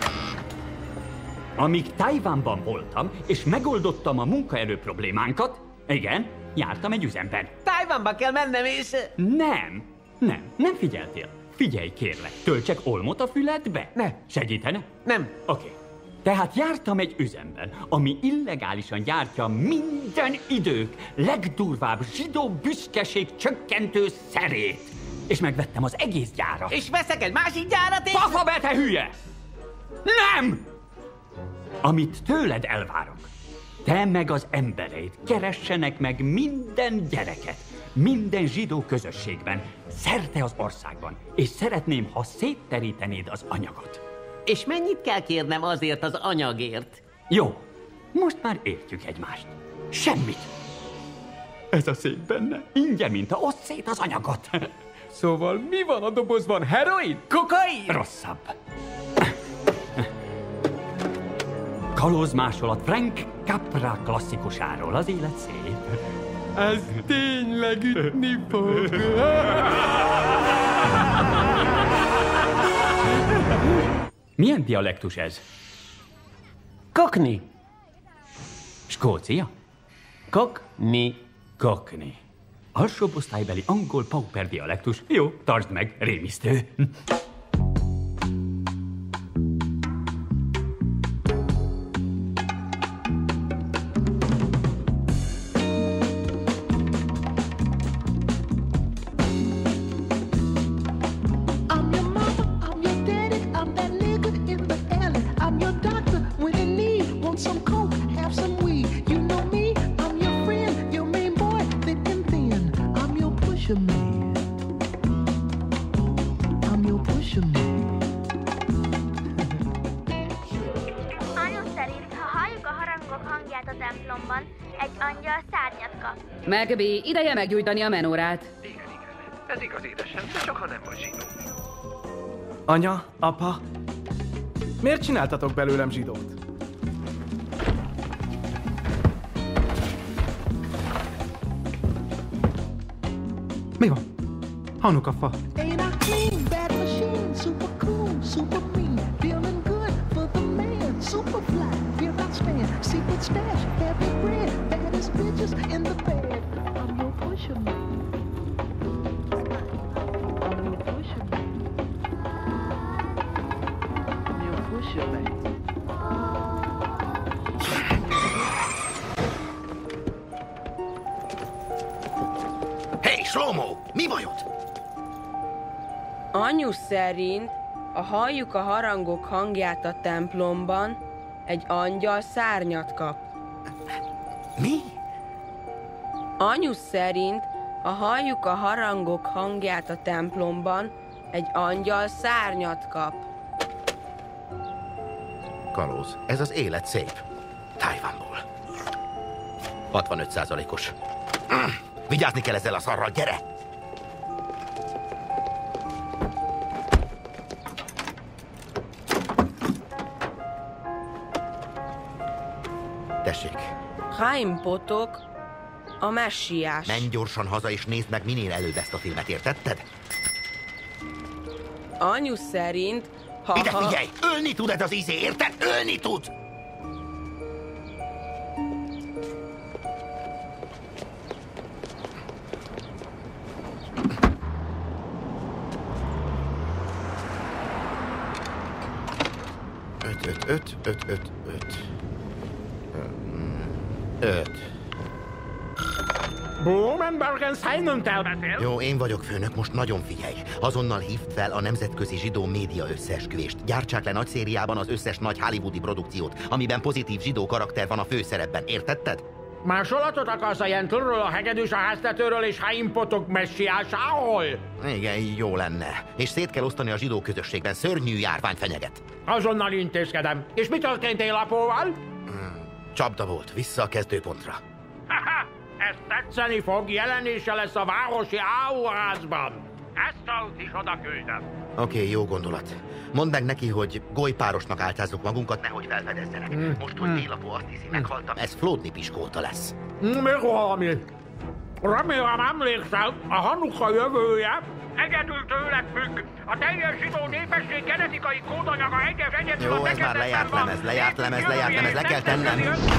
L: Amíg Tajvanban voltam, és megoldottam a munkaerő problémánkat, igen, jártam egy üzemben.
J: Tajvanba kell mennem, és...
L: Nem, nem, nem figyeltél. Figyelj, kérlek, töltsek olmot a füledbe?
J: Ne.
L: Segítene?
J: Nem.
L: Oké. Okay. Tehát jártam egy üzemben, ami illegálisan gyártja minden idők legdurvább zsidó büszkeség csökkentő szerét. És megvettem az egész gyárat.
J: És veszek egy másik gyárat, és...
L: Pafa be, te hülye! Nem! Amit tőled elvárok, te meg az embereid keressenek meg minden gyereket, minden zsidó közösségben, szerte az országban, és szeretném, ha szétterítenéd az anyagot.
J: És mennyit kell kérnem azért az anyagért?
L: Jó, most már értjük egymást. Semmit. Ez a szép benne, ingyen, mint a oszd szét az anyagot.
S: Szóval mi van a dobozban? Heroin? Kokain?
L: Rosszabb. Kalózmásolat Frank Capra klasszikusáról, az élet szép.
S: Ez tényleg ütni fog.
L: Milyen dialektus ez?
J: Cockney.
L: Skócia?
J: Cockney.
L: Cockney. Alsóbb osztálybeli angol pauper dialektus. Jó, tartsd meg, rémisztő.
W: Megbi, ideje meggyújtani a menórát.
X: Igen, igen. Ez igaz, édesem, de csak ha nem vagy zsidó.
Y: Anya, apa, miért csináltatok belőlem zsidót? Mi van? Hanukafa.
H: Hey, Shlomo! Mi bajod?
B: Anyu szerint, ha halljuk a harangok hangját a templomban, egy angyal szárnyat kap.
H: Mi?
B: Anyu szerint, ha halljuk a harangok hangját a templomban, egy angyal szárnyat kap.
H: Kalóz, ez az élet szép. Tajvanból. hatvanöt százalékos. Vigyázni kell ezzel a szarral, gyere! Tessék.
B: Chaim Potok, a messiás.
H: Menj gyorsan haza és nézd meg minél előbb ezt a filmet, értetted?
B: Anyu szerint, ha...
H: Ide
B: ha...
H: figyelj! Ölni tud ez az izé, érted? Ölni tud! Öt, öt, öt, öt, öt, öt. Öt.
M: Blumenbergen-Seinentel beszél?
H: Jó, én vagyok főnök, most nagyon figyelj. Azonnal hívd fel a Nemzetközi Zsidó Média Összeesküvést. Gyártsák le nagy szériában az összes nagy hollywoodi produkciót, amiben pozitív zsidó karakter van a főszerepben. Értetted?
M: Másolatot akarsz a Jentlről, a hegedűs, a háztetőről és Haimpotok messiásáról?
H: Igen, jó lenne. És szét kell osztani a zsidó közösségben. Szörnyű járvány fenyeget.
M: Azonnal intézkedem. És mi történt élapóval?
H: Hmm, csapda volt. Vissza a kezdőpontra.
M: Haha, ez tetszeni fog. Jelenése lesz a városi áruházban. Ezt a is oda küldöm.
H: Oké, okay, jó gondolat. Mondd meg neki, hogy golypárosnak álcázzuk magunkat, nehogy felfedezzenek. Mm. Most, hogy Télapó azt hiszi, meghaltam, ez Flódni piskóta lesz.
M: Még valami. Remélem emlékszel, a Hanuka jövője egyedül tőled függ. A teljes zsidó népesség genetikai kódanyaga egyes egyedül
H: Jó,
M: a
H: ez már lejárt
M: van.
H: lemez, lejárt lemez, lejárt lemez, le kell tennem.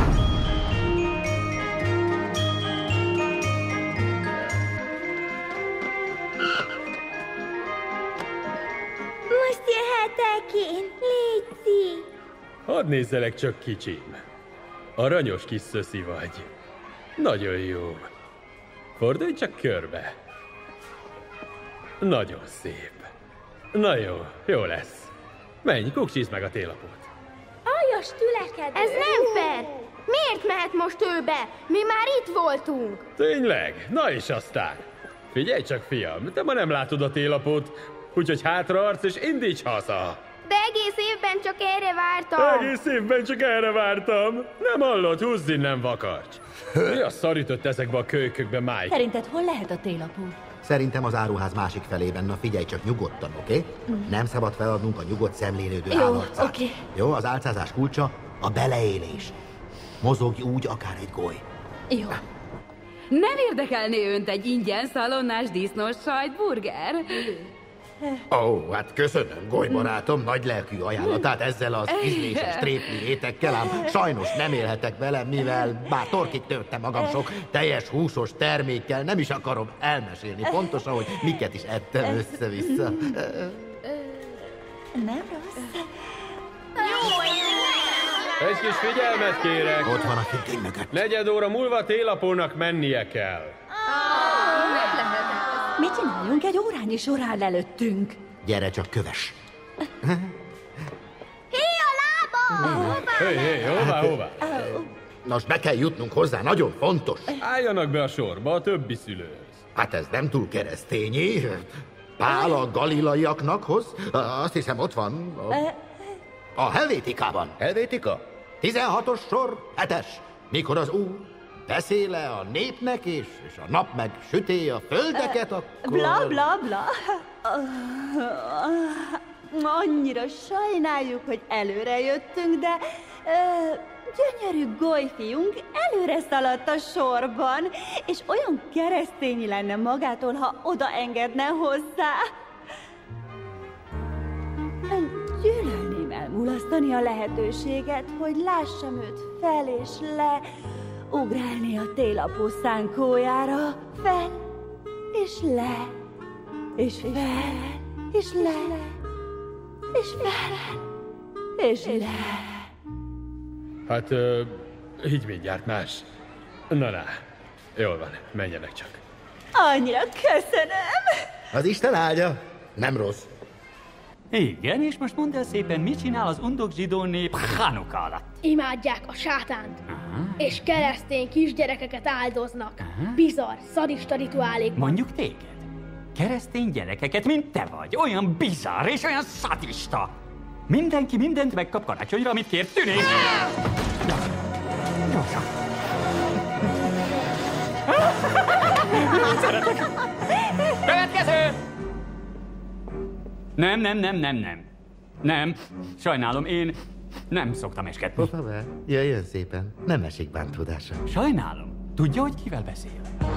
E: Most jöhetek én, légy.
K: Hadd nézzelek csak, kicsim. Aranyos kis szöszi vagy. Nagyon jó. Fordulj csak körbe. Nagyon szép. Na jó, jó lesz. Menj, kuksízd meg a télapót.
E: Aljas tülekedő. Ez nem fair. Miért mehet most ő be? Mi már itt voltunk.
K: Tényleg? Na és aztán. Figyelj csak, fiam, te ma nem látod a télapót, úgyhogy hátraarc és indíts haza.
E: De egész évben csak erre vártam.
K: Egész évben csak erre vártam. Nem hallod, húzz innen, vakarcs. Mi a szar ütött ezekbe a kölykökbe, Mike?
R: Szerinted hol lehet a télapó?
H: Szerintem az áruház másik felében. Na figyelj csak nyugodtan, oké? Okay? Mm. Nem szabad feladnunk a nyugodt szemlélődő
R: Jó,
H: állarcát.
R: oké. Okay.
H: Jó, az álcázás kulcsa a beleélés. Mozogj úgy, akár egy goly.
W: Jó. Nem érdekelné önt egy ingyen szalonnás disznós sajtburger?
H: Ó, oh, hát köszönöm, Goly barátom, nagy lelkű ajánlatát ezzel az ízléses trépli étekkel, ám sajnos nem élhetek vele, mivel bár torkig törtem magam sok teljes húsos termékkel, nem is akarom elmesélni pontosan, hogy miket is ettem össze-vissza.
R: Nem rossz.
K: Egy kis figyelmet kérek.
H: Ott van a függöny mögött.
K: Negyed óra múlva télapónak mennie kell.
R: Mit csináljunk? Egy órányi során előttünk.
H: Gyere csak, köves.
E: Hé, a lábam!
K: Hé, hé, hová, hová?
H: Nos, be kell jutnunk hozzá, nagyon fontos.
K: Álljanak be a sorba a többi szülőhöz.
H: Hát ez nem túl keresztényi. Pál a galilaiaknak hoz. Azt hiszem, ott van. A, a Helvétikában. Helvétika? tizenhatos sor, hetes. Mikor az Úr beszéle a népnek, és, és a nap meg süté a földeket, akkor...
R: Bla, bla, bla. Annyira sajnáljuk, hogy előre jöttünk, de ö, gyönyörű golyfiunk előre szaladt a sorban, és olyan keresztényi lenne magától, ha odaengedne hozzá. Gyűlölném elmulasztani a lehetőséget, hogy lássam őt fel és le, ugrálni a télapó szánkójára, fel és le, és fel, és le, és fel, és le.
K: Hát, ö, így mindjárt más. Na, na, jól van, menjenek csak.
R: Annyira köszönöm.
H: Az Isten áldja, nem rossz.
L: Igen, és most mondd el szépen, mit csinál az undok zsidó nép Hanuka alatt?
E: Imádják a sátánt, aha, és keresztény kisgyerekeket áldoznak. Aha. Bizarr, szadista rituálék.
L: Mondjuk téged. Keresztény gyerekeket, mint te vagy. Olyan bizarr és olyan szadista. Mindenki mindent megkap karácsonyra, amit kér, tűnés. Gyorsan. Szeretek. Következő! Nem, nem, nem, nem, nem. Nem, sajnálom, én nem szoktam eskedni.
H: Hoppa be, jöjjön szépen, nem esik bántódása.
L: Sajnálom. Tudja, hogy kivel beszél?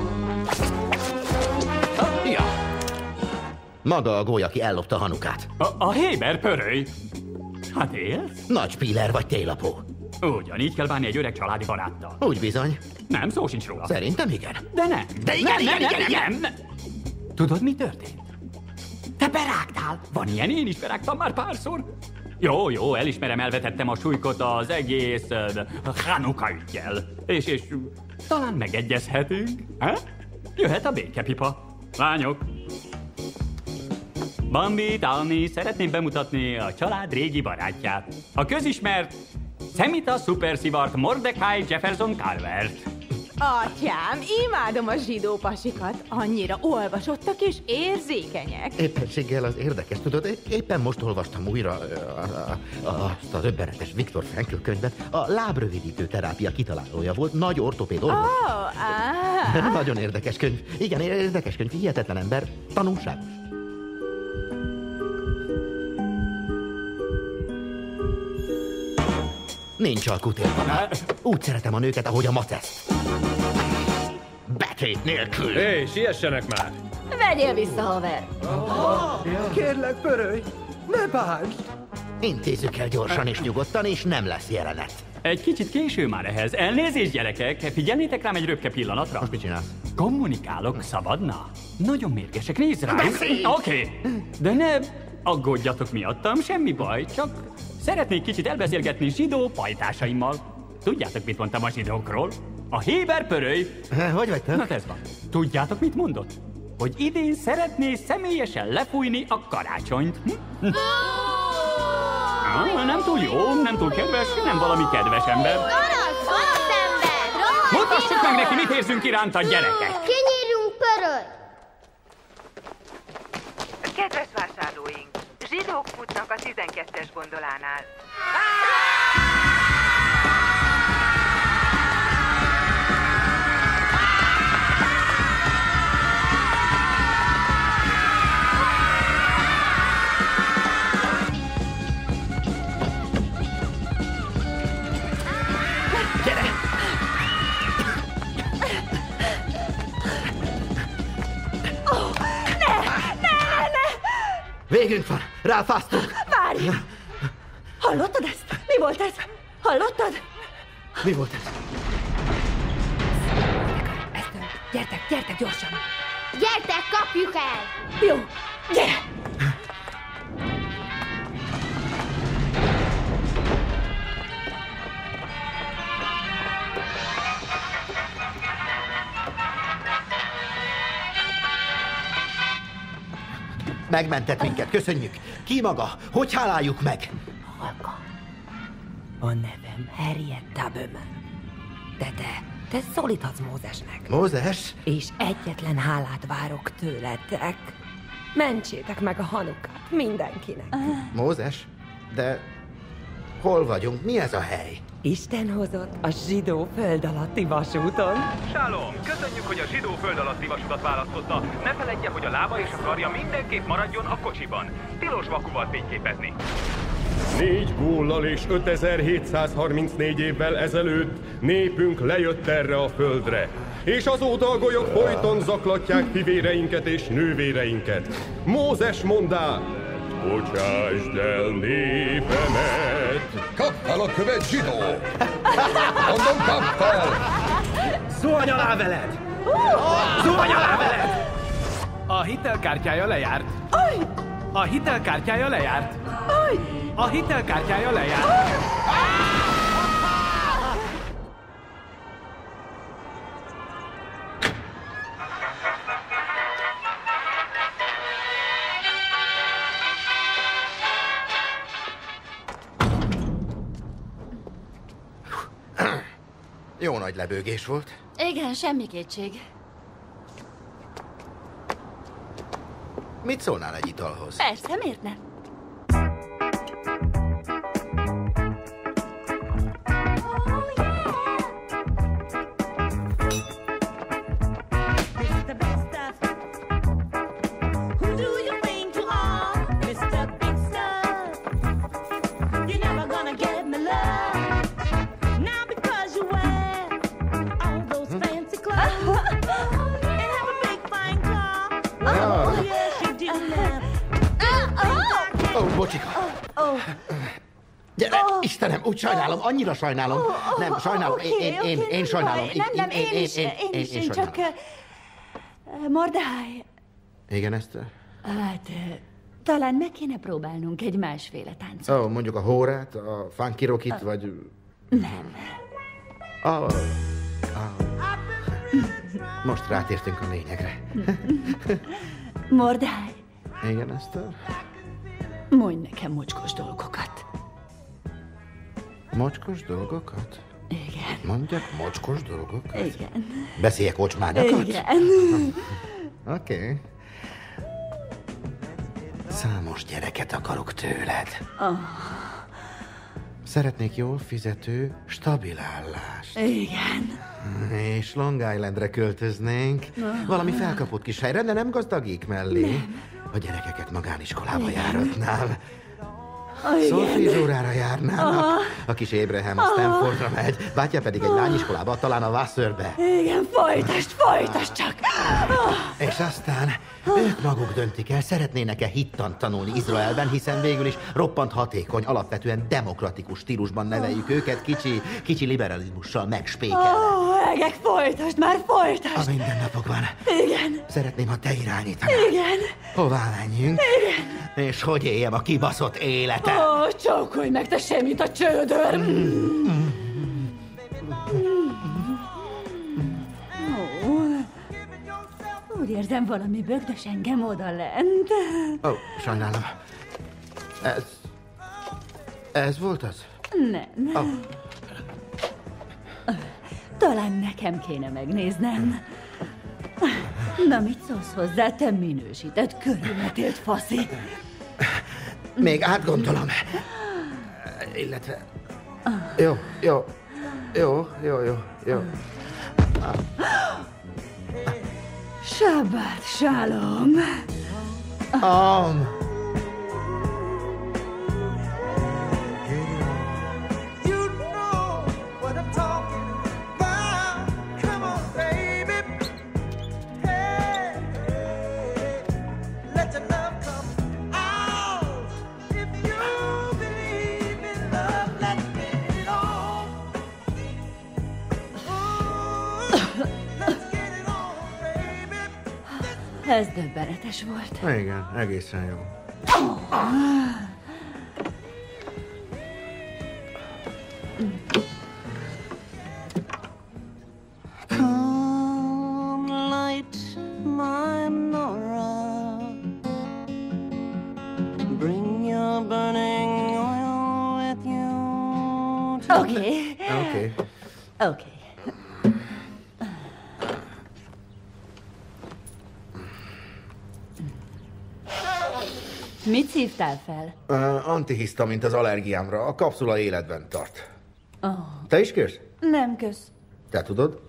H: Ja. Maga a góly, aki ellopta Hanukát.
L: A, a Héber pöröly. Hát élsz?
H: Nagy spiller vagy télapó.
L: Ugyanígy kell bánni egy öreg családi baráttal.
H: Úgy bizony.
L: Nem, szó sincs róla.
H: Szerintem igen.
L: De nem.
H: De igen,
L: nem,
H: igen,
L: nem,
H: igen,
L: nem,
H: igen.
L: nem, nem. Tudod, mi történt? Te berágtál. Van ilyen, én is berágtam már párszor. Jó, jó, elismerem, elvetettem a súlykot az egész uh, Hanuka üggyel. És, és talán megegyezhetünk, ha? Jöhet a békepipa. Lányok! Bambi, Tawny, szeretném bemutatni a család régi barátját. A közismert Semita szuperszivart Mordecai Jefferson Calvert.
C: Atyám, imádom a zsidó pasikat. Annyira olvasottak és érzékenyek.
H: Éppenséggel az érdekes, tudod, éppen most olvastam újra ö, a, a, azt a döbbenetes Viktor Frankl könyvet. A lábrövidítő terápia kitalálója volt, nagy ortopéd orvos.
C: Oh, ah.
H: Nagyon érdekes könyv. Igen, érdekes könyv, hihetetlen ember, tanulságos. Nincs alkutélva. Úgy szeretem a nőket, ahogy a maceszt. Betét nélkül.
K: Hé, hey, siessenek már!
C: Vegyél vissza, haver!
H: Oh, kérlek, pörölj! Ne bánts! Intézzük el gyorsan és nyugodtan, és nem lesz jelenet.
L: Egy kicsit késő már ehhez. Elnézést, gyerekek! Figyelnétek rám egy röpke pillanatra?
H: Azt mit csinálsz?
L: Kommunikálok, szabadna? Nagyon mérgesek, nézd rám! Oké, okay. De ne aggódjatok miattam, semmi baj, csak szeretnék kicsit elbeszélgetni zsidó pajtásaimmal. Tudjátok, mit mondtam a zsidókról? A Héber pöröly.
H: Hogy vagy te?
L: Na ez van. Tudjátok, mit mondott? Hogy idén szeretné személyesen lefújni a karácsonyt. Hm? Hm. Ah, nem túl jó, nem túl kedves, nem valami kedves ember.
I: Gonosz, gonosz ember!
L: Mutassuk meg neki, mit érzünk iránta, gyerekek!
I: Kinyírjunk pöröly!
F: Kedves vásárlóink, zsidók futnak a tizenkettes gondolánál.
H: Végünk van! Ráfáztunk!
C: Várj! Hallottad ezt? Mi volt ez? Hallottad?
H: Mi volt ez?
C: Eszter, gyertek, gyertek gyorsan!
I: Gyertek, kapjuk el!
C: Jó, gyere!
H: Megmentett minket, köszönjük! Ki maga? Hogy háláljuk meg?
B: Holka. A nevem Harriet Tubman. De te, te szólíthatsz Mózesnek.
H: Mózes?
B: És egyetlen hálát várok tőletek. Mentsétek meg a Hanukát mindenkinek.
H: Mózes? De hol vagyunk? Mi ez a hely?
B: Isten hozott a zsidó föld alatti vasúton.
N: Sálom! Köszönjük, hogy a zsidó föld alatti vasutat választotta. Ne feledje, hogy a lába és a karja mindenképp maradjon a kocsiban. Tilos vakuval fényképezni.
O: Négy góllal és ötezer-hétszázharmincnégy évvel ezelőtt népünk lejött erre a földre. És azóta a golyok folyton zaklatják fivéreinket és nővéreinket. Mózes mondá, bocsásd el népemet.
D: Kapd fel a követ, zsidó! Mondom, kapd fel!
Y: Zuhany alá veled! Zuhany alá veled! A hitelkártyája lejárt. A hitelkártyája lejárt. A hitelkártyája lejárt.
H: Jó nagy lebőgés volt.
R: Igen, semmi kétség.
H: Mit szólnál egy italhoz?
R: Persze, miért ne?
H: Bocsika. Gyere, Istenem, úgy sajnálom, annyira sajnálom. Nem, sajnálom, én, én, én, én sajnálom.
R: Nem, nem, én is, én is, én csak... Mordecai.
H: Igen, Eszter?
R: Hát, talán meg kéne próbálnunk egy másféle táncot.
H: Ó, oh, mondjuk a hórát, a funky rockit, vagy...
R: Nem.
H: A... a... Most rátértünk a lényegre.
R: Mordecai,
H: Igen, Eszter?
R: mondj nekem mocskos dolgokat.
H: Mocskos dolgokat?
R: Igen.
H: Mondjak mocskos dolgokat?
R: Igen.
H: Beszéljek ocsmányokat?
R: Igen.
H: Oké. Okay. Számos gyereket akarok tőled.
R: Oh.
H: Szeretnék jól fizető, stabil állást.
R: Igen.
H: És Long Islandre költöznénk.
R: Oh.
H: Valami felkapott kis helyre, de nem gazdagék mellé.
R: Nem.
H: A gyerekeket magániskolába járatnám.
R: Oh,
H: Szolfézsórára járnának.
R: Aha.
H: A kis Abraham a Stanfordra megy, bátyja pedig egy lányiskolába, talán a Vassarbe.
R: Igen, folytasd, folytasd csak!
H: És aztán ők maguk döntik el, szeretnének-e hittant tanulni Izraelben, hiszen végül is roppant hatékony, alapvetően demokratikus stílusban neveljük őket, kicsi, kicsi liberalizmussal megspékelve.
R: Ó, egek, folytasd már, folytasd!
H: A mindennapokban.
R: Igen.
H: Szeretném, ha te irányítanál.
R: Igen.
H: Hová menjünk?
R: Igen.
H: És hogy éljem a kibaszott életet?
R: Ó, csókolj meg, te semmit a csődör! Mm. Ó, úgy érzem, valami bögdös engem oda lent.
H: Ó, oh, sajnálom. Ez... Ez volt az?
R: Nem.
H: Oh.
R: Talán nekem kéne megnéznem. Na, mit szólsz hozzá, te minősített, körülmetélt faszi?
H: Még átgondolom. Illetve... Jó, jó, jó, jó, jó, jó.
R: Shabbat shalom.
H: Am.
R: Ez döbbenetes volt.
H: Igen, egészen jó.
A: Come light my menorah. Bring your burning oil with you.
R: Oké.
H: Oké.
R: Oké. Mit szívtál fel?
H: Uh, antihisztamint az allergiámra. A kapszula életben tart.
R: Oh.
H: Te is kérsz?
R: Nem, kösz.
H: Te tudod?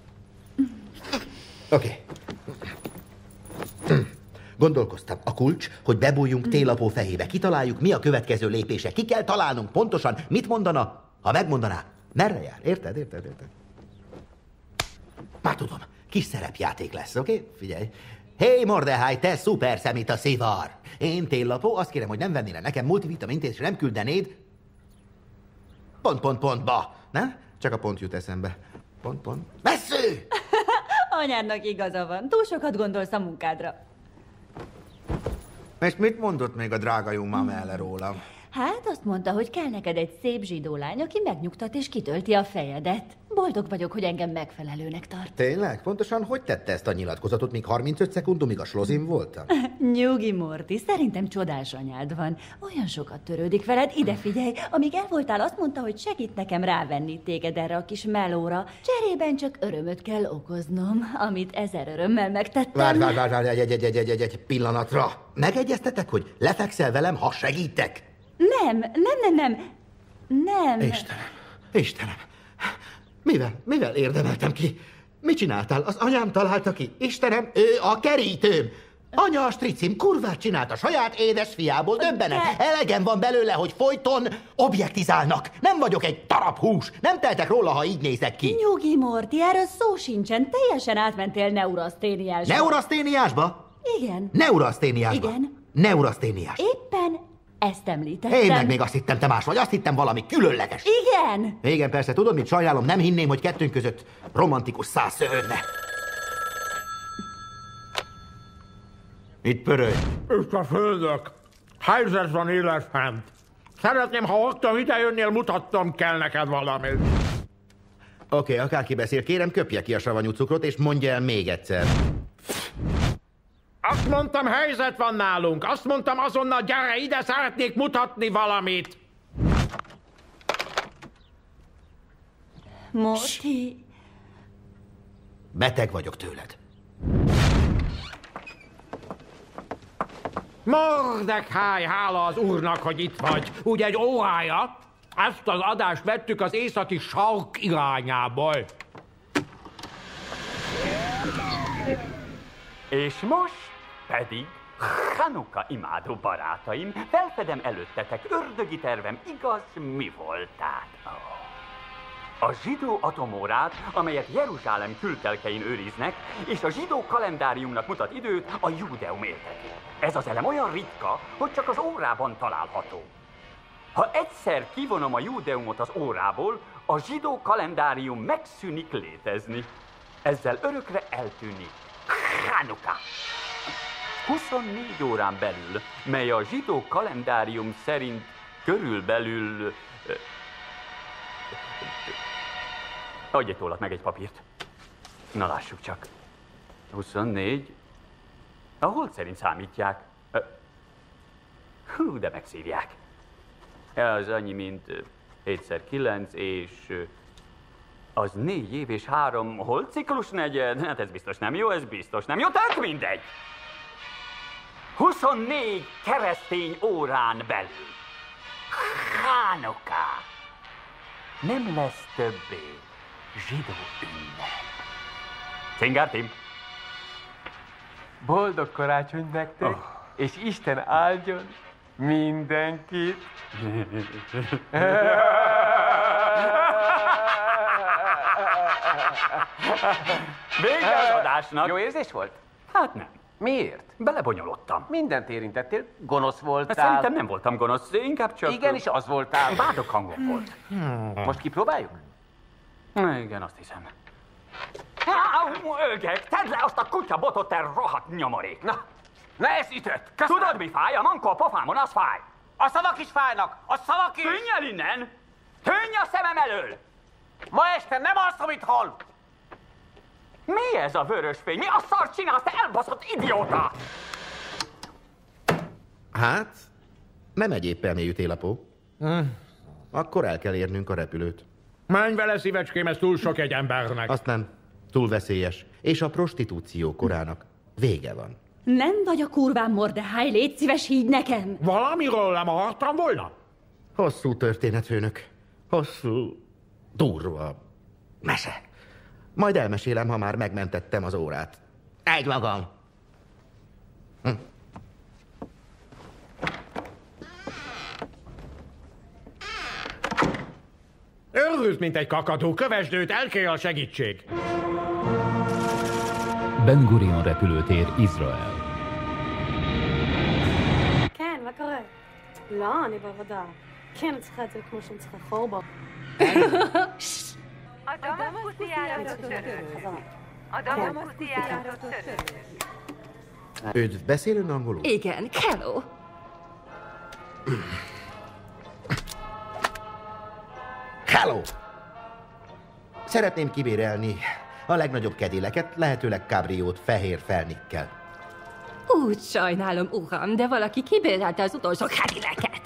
H: Oké. Okay. Gondolkoztam. A kulcs, hogy bebújjunk télapó fehébe. Kitaláljuk, mi a következő lépése. Ki kell találnunk pontosan, mit mondana, ha megmondaná. Merre jár? Érted? Érted? Érted? Már tudom. Kis szerepjáték lesz, oké? Okay? Figyelj. Hé, hey, Mordecai, te szuper szemét a szivar! Én télapó, azt kérem, hogy nem vennél nekem multivitamint, és nem küldenéd pont, pont, pontba. Nem? Csak a pont jut eszembe. Pont, pont. Vessző!
R: Anyádnak igaza van. Túl sokat gondolsz a munkádra.
H: És mit mondott még a drága jó mámele rólam?
R: Hát azt mondta, hogy kell neked egy szép zsidó lány, aki megnyugtat és kitölti a fejedet. Boldog vagyok, hogy engem megfelelőnek tart.
H: Tényleg? Pontosan hogy tette ezt a nyilatkozatot, míg harmincöt szekundumig a slozim voltam?
R: Nyugi, Morty, szerintem csodás anyád van. Olyan sokat törődik veled, ide figyelj. Amíg el voltál, azt mondta, hogy segít nekem rávenni téged erre a kis melóra. Cserében csak örömöt kell okoznom, amit ezer örömmel megtettem.
H: Várj, várj, várj, várj, egy, egy, egy, egy, egy, egy pillanatra. Megegyeztetek, hogy lefekszel velem, ha segítek?
R: Nem, nem, nem, nem. Nem.
H: Istenem, Istenem. Mivel, mivel érdemeltem ki? Mit csináltál? Az anyám találta ki. Istenem, ő a kerítőm. Anya a stricim kurvát csinált a saját édes fiából, döbbenet. Elegem van belőle, hogy folyton objektizálnak. Nem vagyok egy darab hús. Nem teltek róla, ha így nézek ki.
R: Nyugi, Morty, erről szó sincsen. Teljesen átmentél neuraszténiásba.
H: Neuraszténiásba?
R: Igen.
H: Neuraszténiásba?
R: Igen.
H: Neuraszténiás.
R: Éppen ezt említettem.
H: Én meg még azt hittem, te más vagy. Azt hittem, valami különleges.
R: Igen.
H: Igen, persze, tudod, mit sajnálom, nem hinném, hogy kettőnk között romantikus száz szövődne. Itt pöröly.
M: Itt a földök. Helyzet van élethent. Szeretném, ha ottan idejönnél, mutattam kell neked valamit.
H: Oké, okay, akárki beszél, kérem, köpje ki a savanyú cukrot, és mondja el még egyszer.
M: Azt mondtam, helyzet van nálunk. Azt mondtam, azonnal gyere ide, szeretnék mutatni valamit.
R: Morty.
H: Beteg vagyok tőled.
M: Mordecai, hála az úrnak, hogy itt vagy. Úgy egy órája, ezt az adást vettük az északi sark irányából.
L: És most pedig, Hanuka imádó barátaim, felfedem előttetek ördögi tervem igaz mi voltát. A zsidó atomórát, amelyet Jeruzsálem kültelkein őriznek, és a zsidó kalendáriumnak mutat időt, a júdeum élteti. Ez az elem olyan ritka, hogy csak az órában található. Ha egyszer kivonom a júdeumot az órából, a zsidó kalendárium megszűnik létezni. Ezzel örökre eltűnik Hanuka. huszonnégy órán belül, mely a zsidó kalendárium szerint körülbelül... Adj egy tollat meg egy papírt. Na lássuk csak. huszonnégy. A hold szerint számítják. Hú, de megszívják. Ez annyi, mint hétszer kilenc, és az négy év és három holdciklus negyed. Hát ez biztos nem jó, ez biztos nem jó, tök mindegy. huszonnégy keresztény órán belül. Hanuka. Nem lesz többé zsidó ünnep. Cingár Tim.
G: Boldog karácsonyt nektek, oh. És Isten áldjon mindenkit.
L: Vége az adásnak.
G: Jó érzés volt?
L: Hát nem.
G: Miért?
L: Belebonyolódtam.
G: Mindent érintettél, gonosz voltál.
L: Hát szerintem nem voltam gonosz, inkább csak...
G: Igenis az voltál.
L: Vádok hangom volt.
G: Hmm. Most kipróbáljuk?
L: Igen, azt hiszem. Ölgek, tedd le azt a kutyabotot, te rohadt nyomorék!
G: Na, ne ez ütött! Köszönöm.
L: Tudod, mi fáj? A mankó a pofámon, az fáj!
G: A szavak is fájnak! A szavak is!
L: Tűnj el innen! Tűnj a szemem elől!
G: Ma este nem alszom itthon!
L: Mi ez a vörös fény? Mi a szart csinálsz, te elbaszott idióta?
H: Hát, nem egy éppen mélyű télapó.
M: Hm.
H: Akkor el kell érnünk a repülőt.
M: Menj vele, szívecském, ez túl sok egy embernek.
H: Azt nem. Túl veszélyes. És a prostitúció korának vége van.
R: Nem vagy a kurván, Mordecai, légy szíves, higgy nekem.
M: Valamiről nem akartam volna?
H: Hosszú történet, főnök. Hosszú, durva mese. Majd elmesélem, ha már megmentettem az órát. Egy magam. Hm.
M: Örülsz, mint egy kakadó, kövesd őt, elkér a segítség.
P: Ben Gurion repülőtér, Izrael.
Q: כן, מה קורה? לא, אני בעבודה. כן, אני צריכה את זה כמו שאני צריכה חור בו.
F: אדם אקוסטיאלו törő. Adam akusziára törő.
H: Őt beszélünk angolul?
W: Igen, Kello.
H: Hello! Szeretném kibérelni a legnagyobb kedéleket, lehetőleg kábriót fehér felnikkel.
W: Úgy sajnálom, uram, de valaki kibérelte az utolsó kedileket.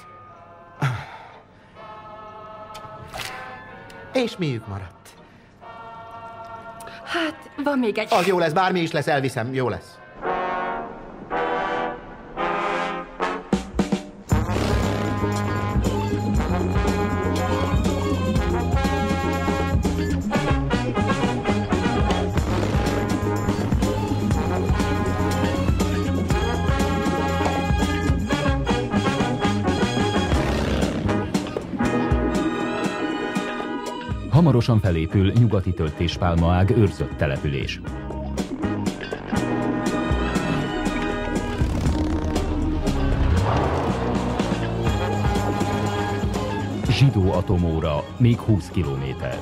H: És miük maradt?
W: Hát, van még egy...
H: Az jó lesz, bármi is lesz, elviszem, jó lesz.
P: Hamarosan felépül nyugati töltéspálmaág őrzött település. Zsidó atomóra, még húsz kilométer.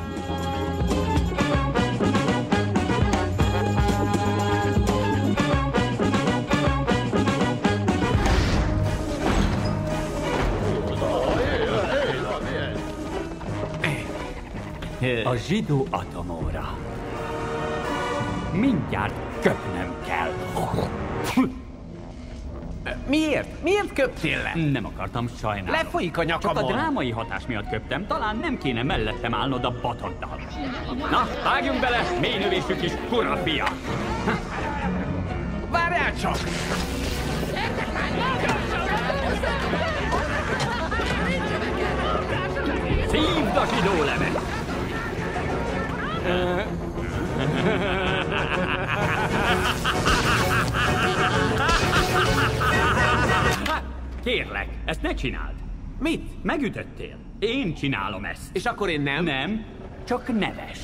L: A zsidó atomóra. Mindjárt köpnem kell.
Y: Miért? Miért köptél le?
L: Nem akartam, sajnálom.
Y: Lefolyik a nyakamon.
L: Csak a drámai hatás miatt köptem, talán nem kéne mellettem állnod a batoddal. Na, vágjunk bele, mély növésű kis kura fia.
Y: Várjál csak!
L: Szívd a zsidó levet! Kérlek, ezt ne csináld.
Y: Mit?
L: Megütöttél. Én csinálom ezt.
Y: És akkor én nem?
L: Nem, csak neves.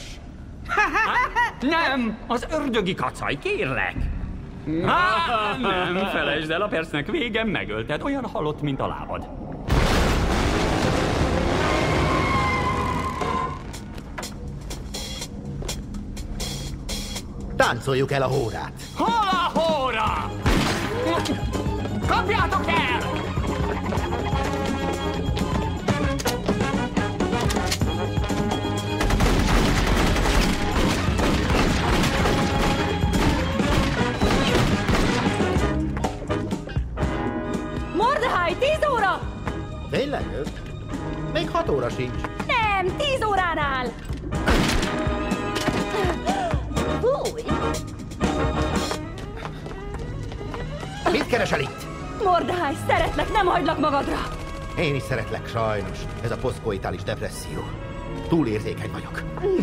L: Nem, az ördögi kacaj, kérlek. Há, nem, felejtsd el, a percnek vége, megölted, olyan halott, mint a lábad.
H: Táncoljuk el a hórát.
L: Hol a hóra? Kapjátok el!
C: Mordehaj, tíz óra!
H: Tényleg? Még hat óra sincs.
C: Nem, tíz óránál! Fúj!
H: Mit keresel itt?
C: Mordehaj, szeretlek, nem hagylak magadra!
H: Én is szeretlek, sajnos. Ez a posztkoitális depresszió. Túl érzékeny vagyok.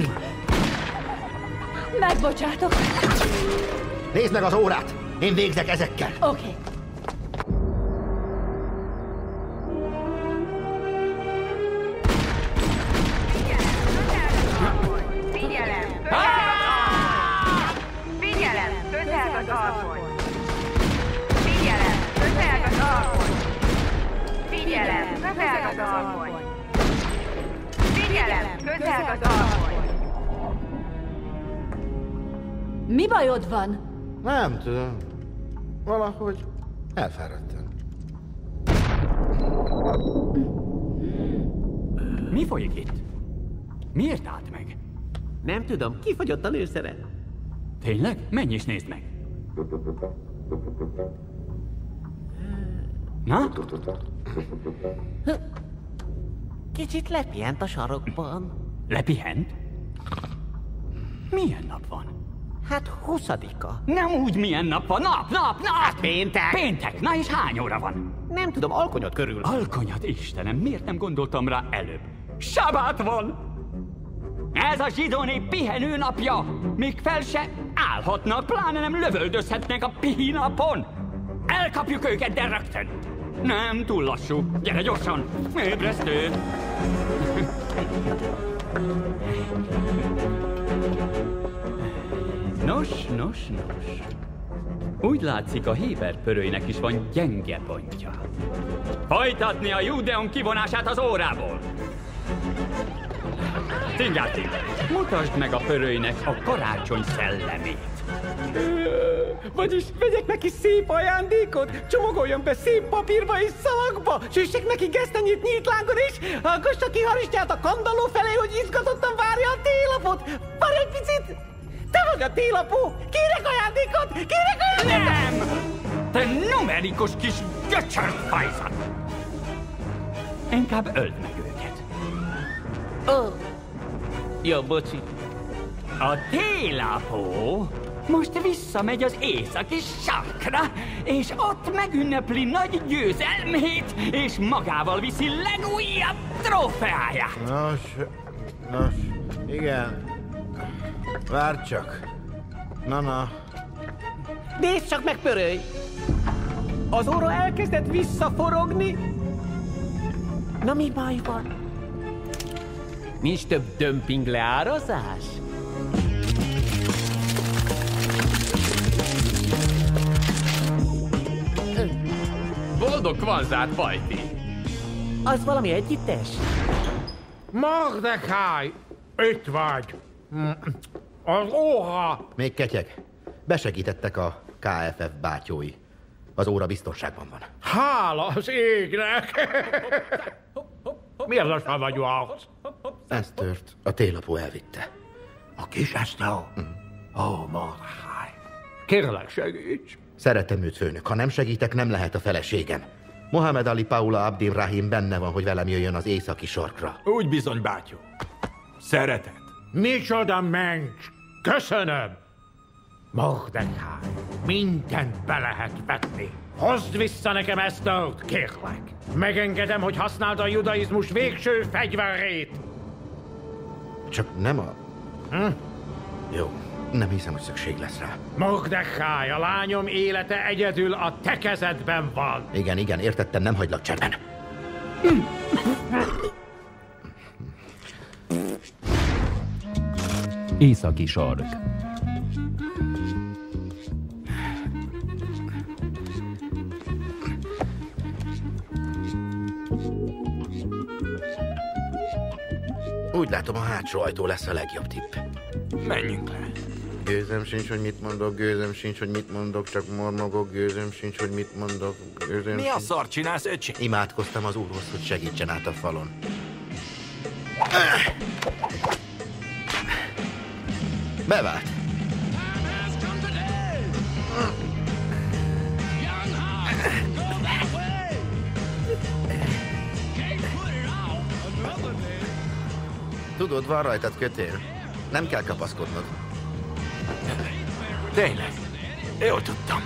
C: Megbocsátok.
H: Nézd meg az órát! Én végzek ezekkel.
C: Oké. Okay. Mi bajod van?
H: Nem tudom. Valahogy elfáradtam.
L: Mi folyik itt? Miért állt meg?
Y: Nem tudom, kifogyott a lőszere.
L: Tényleg? Menj és nézd meg. Na?
Y: Kicsit lepihent a sarokban.
L: Lepihent? Milyen nap van?
Y: Hát huszadika.
L: Nem úgy milyen nap van. Nap, nap, nap!
Y: Péntek.
L: Péntek. Na és hány óra van?
Y: Nem tudom, alkonyat körül.
L: Alkonyat, Istenem, miért nem gondoltam rá előbb? Sabát van! Ez a zsidó nép pihenő napja! Még fel se állhatnak, pláne nem lövöldözhetnek a pihi napon! Elkapjuk őket, de rögtön! Nem, túl lassú. Gyere gyorsan! Ébresztő! Nos, nos, nos. Úgy látszik, a Héber pörölynek is van gyenge pontja. Folytatni a Júdeon kivonását az órából! Tingáti, mutasd meg a pörölynek a karácsony szellemét.
M: Vagyis vegyek neki szép ajándékot, csomagoljon be szép papírba és szalagba, süssek neki gesztenyét nyílt lángon és hallgassa ki haristját a kandalló felé, hogy izgatottan várja a télapot. Várj egy picit! Te vagy a télapó! Kérek ajándékot! Kérek ajándékot!
L: Nem! Te numerikus kis göcsört fajzat! Inkább öld meg őket.
Y: Ó, oh. Jó, bocsi.
L: A télapó most visszamegy az északi sarkra, és ott megünnepli nagy győzelmét, és magával viszi legújabb trófeáját.
H: Nos, nos, igen. Várj csak. Na-na.
M: Nézd csak meg, pöröly! Az óra elkezdett visszaforogni. Na, mi baj van? Nincs több dömping leárazás?
K: Boldog kvanzát, Pajti!
M: Az valami együttes? Mordecai! Itt vagy! Az óra!
H: Még ketyeg. Besegítettek a ká ef ef bátyói. Az óra biztonságban van.
M: Hála az égnek! Mi az a savanyú arc?
H: Ez tört. A télapó elvitte.
M: A kis Eszteó? Mm. Ó, Mordechai. Kérlek, segíts.
H: Szeretem őt, főnök. Ha nem segítek, nem lehet a feleségem. Mohamed Ali Paula Abdin Rahim benne van, hogy velem jöjjön az északi sarkra.
M: Úgy bizony, bátyó. Szeretet. Micsoda mencs! Köszönöm! Mordechai, mindent be lehet vetni. Hozd vissza nekem ezt a kérlek. Megengedem, hogy használd a judaizmus végső fegyverét.
H: Csak nem a...
M: Hm?
H: Jó, nem hiszem, hogy szükség lesz rá.
M: Mordechai, a lányom élete egyedül a te kezedben van.
H: Igen, igen, értettem, nem hagylak cserben.
P: Északi sark.
H: Úgy látom, a hátsó ajtó lesz a legjobb tipp.
M: Menjünk le.
H: Gőzöm sincs, hogy mit mondok, gőzöm sincs, hogy mit mondok, csak mormogok, gőzöm sincs, hogy mit mondok, gőzöm
M: Mi a
H: sincs...
M: szar csinálsz, öcsém?
H: Imádkoztam az úrhoz, hogy segítsen át a falon. Bevált. Tudod, van rajtad kötél. Nem kell kapaszkodnod.
M: Tényleg? Jól tudtam.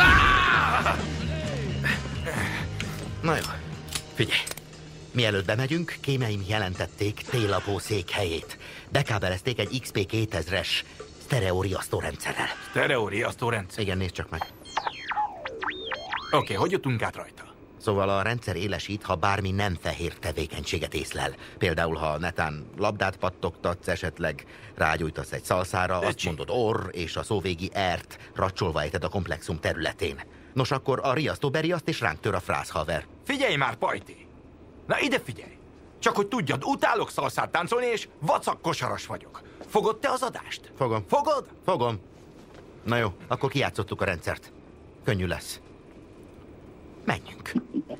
H: Na jó, figyelj. Mielőtt bemegyünk, kémeim jelentették télapó székhelyét. Bekábelezték egy iksz pé kétezres sztereóriasztórendszerrel.
M: Sztereóriasztórendszer?
H: Igen, nézd csak meg.
M: Oké, okay, hogy jutunk át rajta?
H: Szóval a rendszer élesít, ha bármi nem fehér tevékenységet észlel. Például, ha netán labdát pattogtatsz, esetleg rágyújtasz egy szalszára, azt mondod orr, és a szóvégi ert racsolva ejted a komplexum területén. Nos, akkor a riasztó beriaszt, és ránk tör a frászhaver.
M: Figyelj már, Pajti! Na ide figyelj! Csak hogy tudjad, utálok szalszát táncolni, és vacak kosaras vagyok. Fogod te az adást?
H: Fogom.
M: Fogod?
H: Fogom. Na jó, akkor kijátszottuk a rendszert. Könnyű lesz. Menjünk.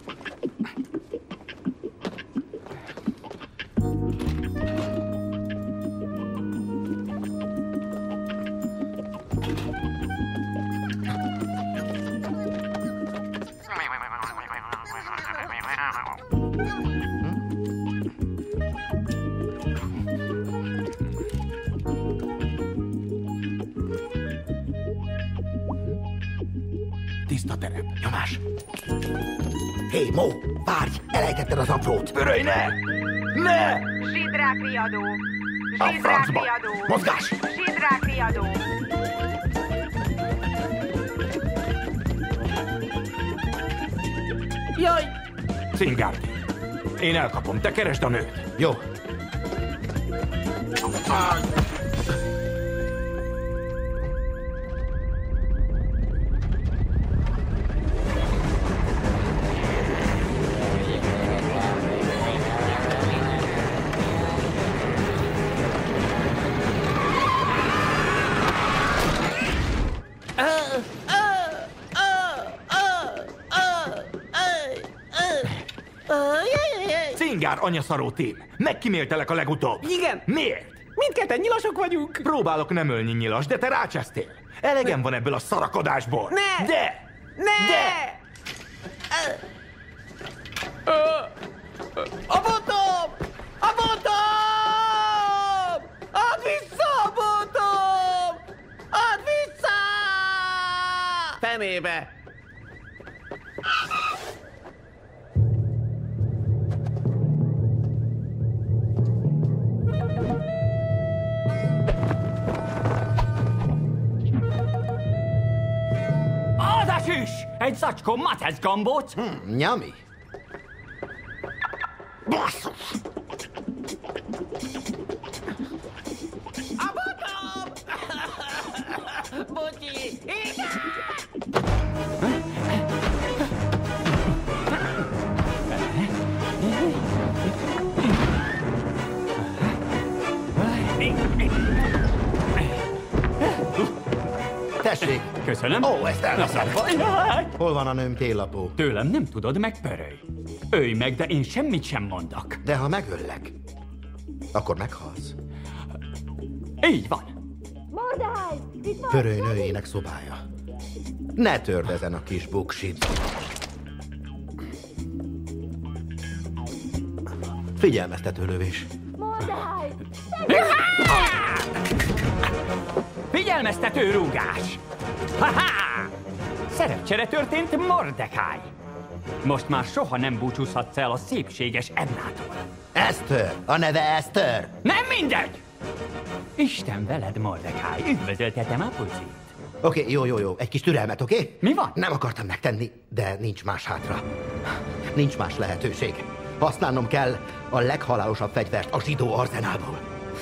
M: Tiszta terep.
H: Nyomás. Hé, hey, Mo, várj! Elejtetted az aprót!
M: Pörölj, ne! Ne!
F: Zsidrákriadó!
H: A francba!
F: Zsidrákriadó!
H: Mozgás!
F: Zsidrákriadó!
B: Jaj!
M: Cingárdi, én elkapom, te keresd a nőt.
H: Jó.
M: Cingár, anyaszaró tém. Megkíméltelek a legutóbb.
B: Igen.
M: Miért?
B: Mindketten nyilasok vagyunk.
M: Próbálok nem ölni nyilas, de te rácsesztél. Elegem van ebből a szarakodásból.
B: Ne!
M: De!
B: Ne!
M: De!
B: A botom! A botom! Add vissza a botom! Add vissza! Fenébe!
L: Adás is! Egy zacskó matesz gambóc!
H: Hmm, nyami.
M: Basszus!
B: A botom! Bocsi!
H: Tessék!
L: Köszönöm.
H: Ó, ezt elveszem.
L: Jaj!
H: Hol van a nőm télapó?
L: Tőlem nem tudod, megpörölj. Ölj meg, de én semmit sem mondok.
H: De ha megöllek? Akkor meghalsz.
L: Így van.
I: Mordehaj! Itt van!
H: Pöröly nőjének szobája. Ne törd ezen a kis buksit. Figyelmeztető lövés.
I: Mordehaj!
L: Figyelmeztető rúgás! Ha-ha! Szerepcsere történt Mordekáj. Most már soha nem búcsúzhatsz el a szépséges Ennától.
H: Eszter! A neve Eszter!
L: Nem mindegy! Isten veled, Mordekáj. Üdvözöltetem Apulcit.
H: Oké, okay, jó, jó, jó. Egy kis türelmet, oké? Okay?
L: Mi van?
H: Nem akartam megtenni, de nincs más hátra. Nincs más lehetőség. Használnom kell a leghalálosabb fegyvert a zsidó arzenálból.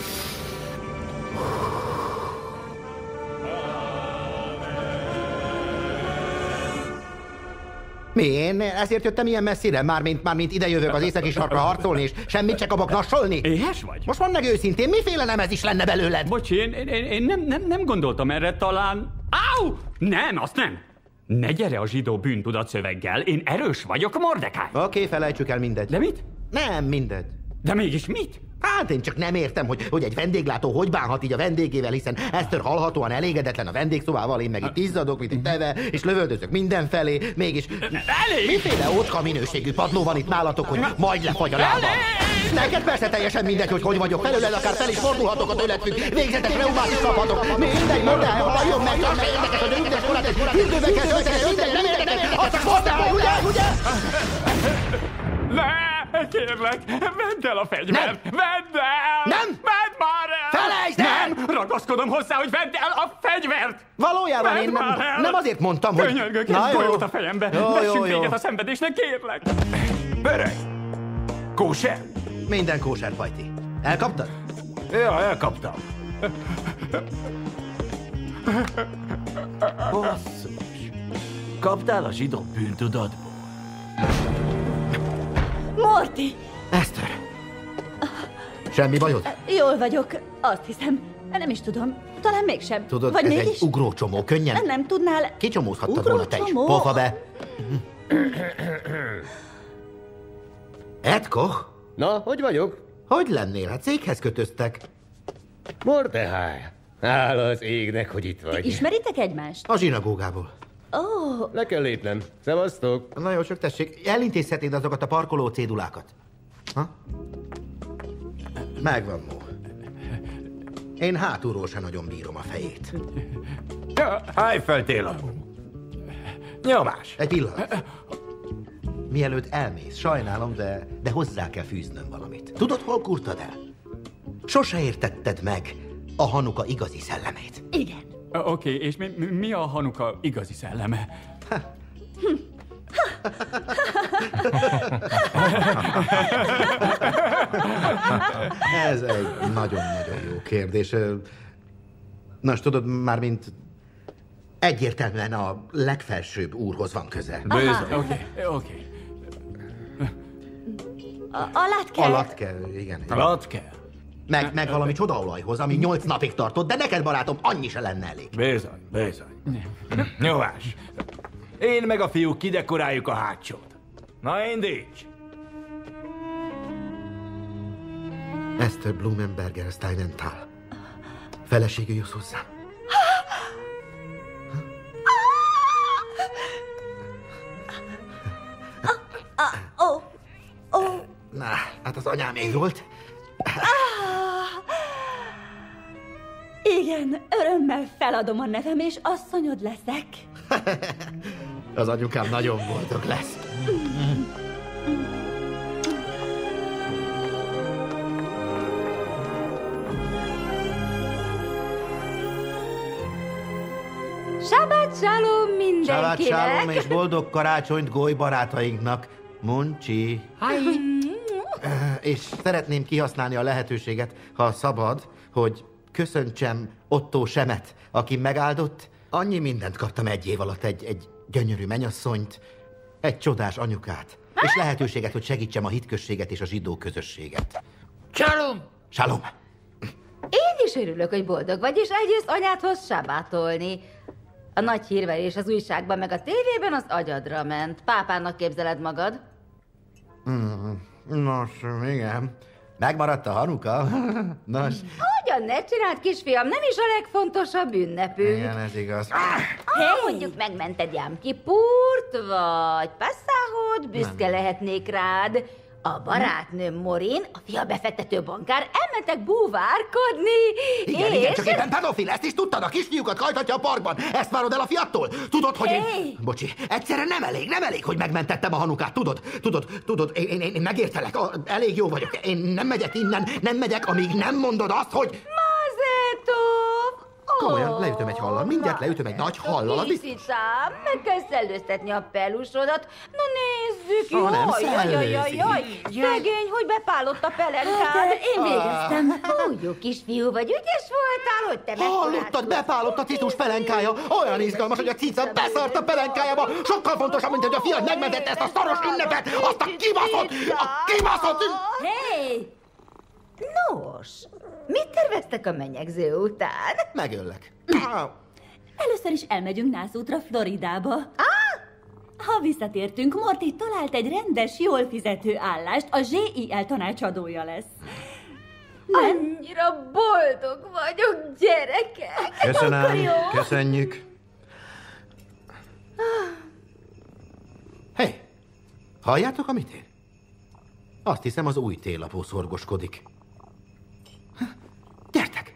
H: Mi? Én ezért jöttem ilyen messzire? Mármint, mármint ide jövök az északi sarkra harcolni, és semmit se kapok nassolni?
L: Éhes vagy?
H: Most mondd meg őszintén, miféle nemez is lenne belőled?
L: Bocsi, én, én, én nem, nem, nem gondoltam erre talán... Áú! Nem, azt nem! Ne gyere a zsidó bűntudat szöveggel, én erős vagyok, Mordekáj!
H: Oké, okay, felejtsük el mindegy.
L: De mit?
H: Nem, mindegy.
L: De mégis mit?
H: Hát én csak nem értem, hogy, hogy egy vendéglátó hogy bánhat így a vendégével, hiszen Eszter hallhatóan elégedetlen a vendégszobával, én meg itt izzadok, mint egy teve, és lövöldözök mindenfelé, mégis...
L: Elég!
H: Miféle ócska minőségű padló van itt nálatok, hogy majd lefagy a lába? Neked persze teljesen mindegy, hogy hogy vagyok felőled, akár fel is fordulhatok a tőled függ, végzetes reumát is kaphatok. Mindegy, Mordeháj, halljon meg, csak se érdekes, hogy ügyes korát egy fürdőbe kell tölteni, mindegy, nem érdekes, azt csak Mordeháj, ugye, ugye?
L: Ne, kérlek, vedd el a fegyvert!
H: Nem!
L: Vedd el!
H: Nem!
L: Vedd már el!
H: Felejtsd el!
L: Nem! Ragaszkodom hozzá, hogy vedd el a fegyvert!
H: Valójában
L: vedd
H: én nem,
L: el!
H: nem azért mondtam, hogy...
L: Könyörgök, egy golyót a fejembe!
H: Jó,
L: Vessünk
H: jó, jó.
L: véget a szenvedésnek, kérlek!
M: Pöröly! Kóser?
H: Minden kóser, Pajti. Elkaptad?
M: Ja, elkaptam. Basszus. Kaptál a zsidó bűntudatból?
R: Morty!
H: Eszter! Semmi bajod?
R: Jól vagyok, azt hiszem. Nem is tudom. Talán mégsem.
H: Tudod,
R: Vagy
H: ez
R: mégis?
H: egy ugrócsomó, könnyen.
R: Nem, nem tudnál...
H: Kicsomózhattad volna te is.
R: Ugrócsomó?
H: Pofa be. Ed Koch?
O: Na, hogy vagyok?
H: Hogy lennél? Hát céghez kötöztek.
O: Mordeháj, hála az égnek, hogy itt vagy.
R: Ismeritek egymást?
H: A zsinagógából.
R: Ó. Oh.
O: Le kell lépnem. Szevasztok.
H: Na jó, csak tessék, elintézhetnéd azokat a parkoló cédulákat. Ha? Megvan, Mo. Én hátulról se nagyon bírom a fejét.
M: Ja, állj fel, télapó. Nyomás.
H: Egy pillanat. Mielőtt elmész, sajnálom, de, de hozzá kell fűznöm valamit. Tudod, hol kurtad el? Sose értetted meg a Hanuka igazi szellemét.
R: Igen.
L: Oké, okay, és mi, mi a Hanuka igazi szelleme?
H: Ez egy nagyon-nagyon jó kérdés. Nos, tudod, már mint egyértelműen a legfelsőbb úrhoz van köze.
L: Oké, oké. Okay.
R: Alatt kell?
H: Alatt kell, igen.
M: Alatt kell.
H: Meg, meg valami csodaolajhoz, ami nyolc napig tartott, de neked, barátom, annyi se lenne elég.
M: Bizony, bizony. Nyomás. Én meg a fiúk kidekoráljuk a hátsót. Na, indíts!
H: Eszter Blumenberger Steinenthal. Felesége jössz hozzám.
R: Ó, ó.
H: Na, hát az anyám még volt.
R: Igen, örömmel feladom a nevem, és asszonyod leszek.
H: Az anyukám nagyon boldog lesz.
C: Shabbat shalom mindenkinek!
H: Shabbat shalom és boldog karácsonyt Goly barátainknak. Muncsi. És szeretném kihasználni a lehetőséget, ha szabad, hogy köszöntsem Otto Semet, aki megáldott. Annyi mindent kaptam egy év alatt, egy, egy gyönyörű menyasszonyt, egy csodás anyukát, és lehetőséget, hogy segítsem a hitközséget és a zsidó közösséget.
C: Shalom!
H: Shalom!
C: Én is örülök, hogy boldog vagy, és eljössz anyádhoz sabátolni. A nagy hírverés az újságban meg a tévében az agyadra ment. Pápának képzeled magad?
H: Mm, nos, igen. Megmaradt a Hanuka? Nos,
C: Hogyan ne csináld, kisfiam, nem is a legfontosabb ünnepünk.
H: igen, ez igaz.
C: Ha mondjuk megmented Jám Kipurt, vagy Passzáhot, büszke lehetnék rád. A barátnőm Morin, a fia befektető bankár, elmentek búvárkodni,
H: Igen,
C: és...
H: igen, csak éppen pedofil, ezt is tudtad, a kisfiúkat kajtatja a parkban. Ezt várod el a fiattól? Tudod, hogy én...
C: Hey!
H: Bocsi, egyszerre nem elég, nem elég, hogy megmentettem a Hanukát, tudod? Tudod, tudod, én, én, én megértelek, a, elég jó vagyok. Én nem megyek innen, nem megyek, amíg nem mondod azt, hogy...
C: Mazeltov!
H: Komolyan, leütöm egy hallal, mindjárt leütöm egy nagy hallal.
C: Kicicám, meg kell szellőztetni a pelusodat. Na nézzük,
H: Ah, nem
C: jaj, jaj, jaj, jaj, jaj,
H: szellőzi.
C: szegény, hogy bepálott a pelenkád.
R: De én végeztem.
C: Ó, jó kisfiú vagy, ügyes voltál, hogy te
H: Hallottad, bepálott a Titus pelenkája. Olyan izgalmas, hogy a cica beszart a pelenkájába. Sokkal fontosabb, mint hogy a fiad megmentette ezt a szaros ünnepet. Azt a kibaszott, a kibaszott...
C: Hé! Nos, mit terveztek a menyegző után?
H: Megöllek.
R: Először is elmegyünk nászútra Floridába.
C: Ah!
R: Ha visszatértünk, Morty talált egy rendes, jól fizető állást, a zé i el tanácsadója lesz. Nem?
C: Annyira boldog vagyok, gyerekek!
H: Köszönöm,
C: Akkor jó.
H: köszönjük. Hé, hey, halljátok, amit én? Azt hiszem, az új télapó szorgoskodik. Gyertek!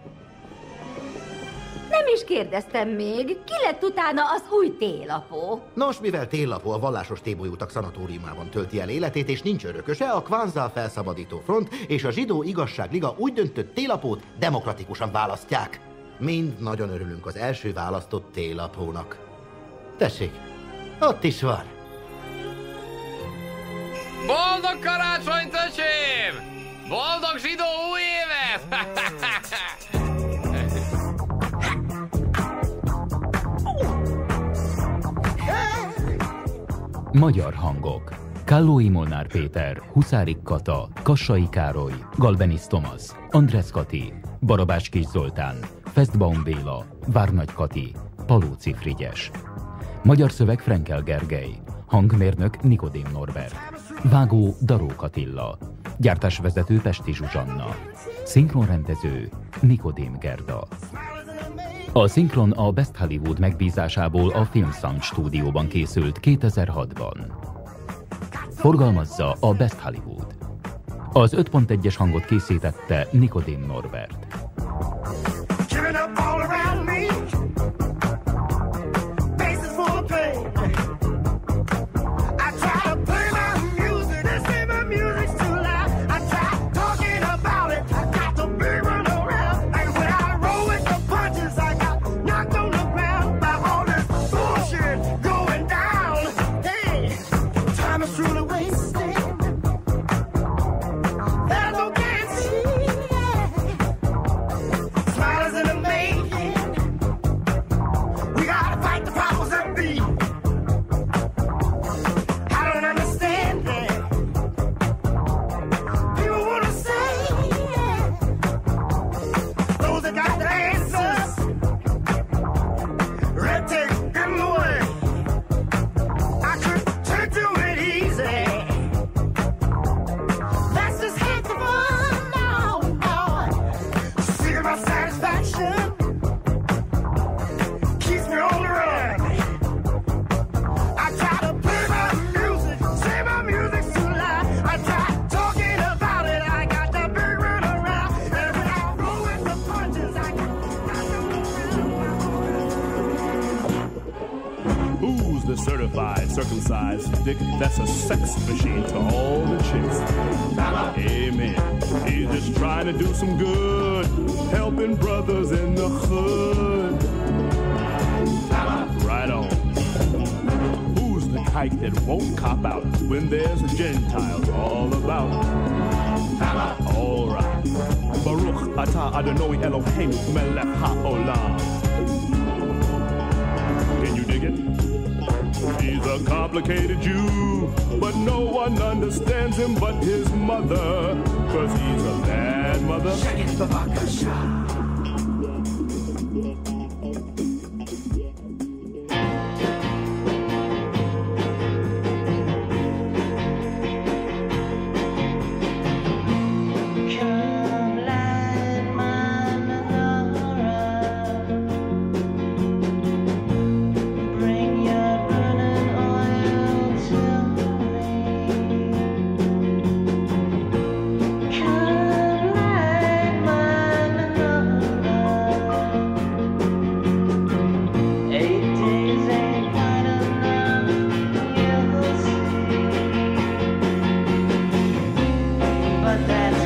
C: Nem is kérdeztem még, ki lett utána az új télapó?
H: Nos, mivel télapó a vallásos tébolyútak szanatóriumában tölti el életét, és nincs örököse, a Kwanzaa Felszabadító Front és a Zsidó Igazságliga úgy döntött, télapót demokratikusan választják. Mind nagyon örülünk az első választott télapónak. Tessék, ott is van.
J: Boldog karácsonyt, öcsém! Boldog zsidó új évet!
P: Magyar hangok. Kallói Molnár Péter, Huszárik Kata, Kassai Károly, Galvenisz Tomasz, Andresz Kati, Barabás Kis Zoltán, Festbaum Béla, Várnagy Kati, Palóci Frigyes. Magyar szöveg Frenkel Gergely. Hangmérnök Nikodém Norbert. Vágó Darók Attila. Gyártásvezető Pesti Zsuzsanna. Szinkronrendező Nikodém Gerda. A szinkron a Best Hollywood megbízásából a Film Sound stúdióban készült kétezer-hatban. Forgalmazza a Best Hollywood. Az öt pont egyes hangot készítette Nikodém Norbert.
S: Circumcised dick, that's a sex machine to all the chicks. Amen. He's just trying to do some good, helping brothers in the hood. Right on. Who's the kike that won't cop out when there's Gentiles all about? All right. Baruch atah Adonai Eloheinu melech haolam. Can you dig it? He's a complicated Jew, but no one understands him but his mother, cause he's a bad mother.
A: That's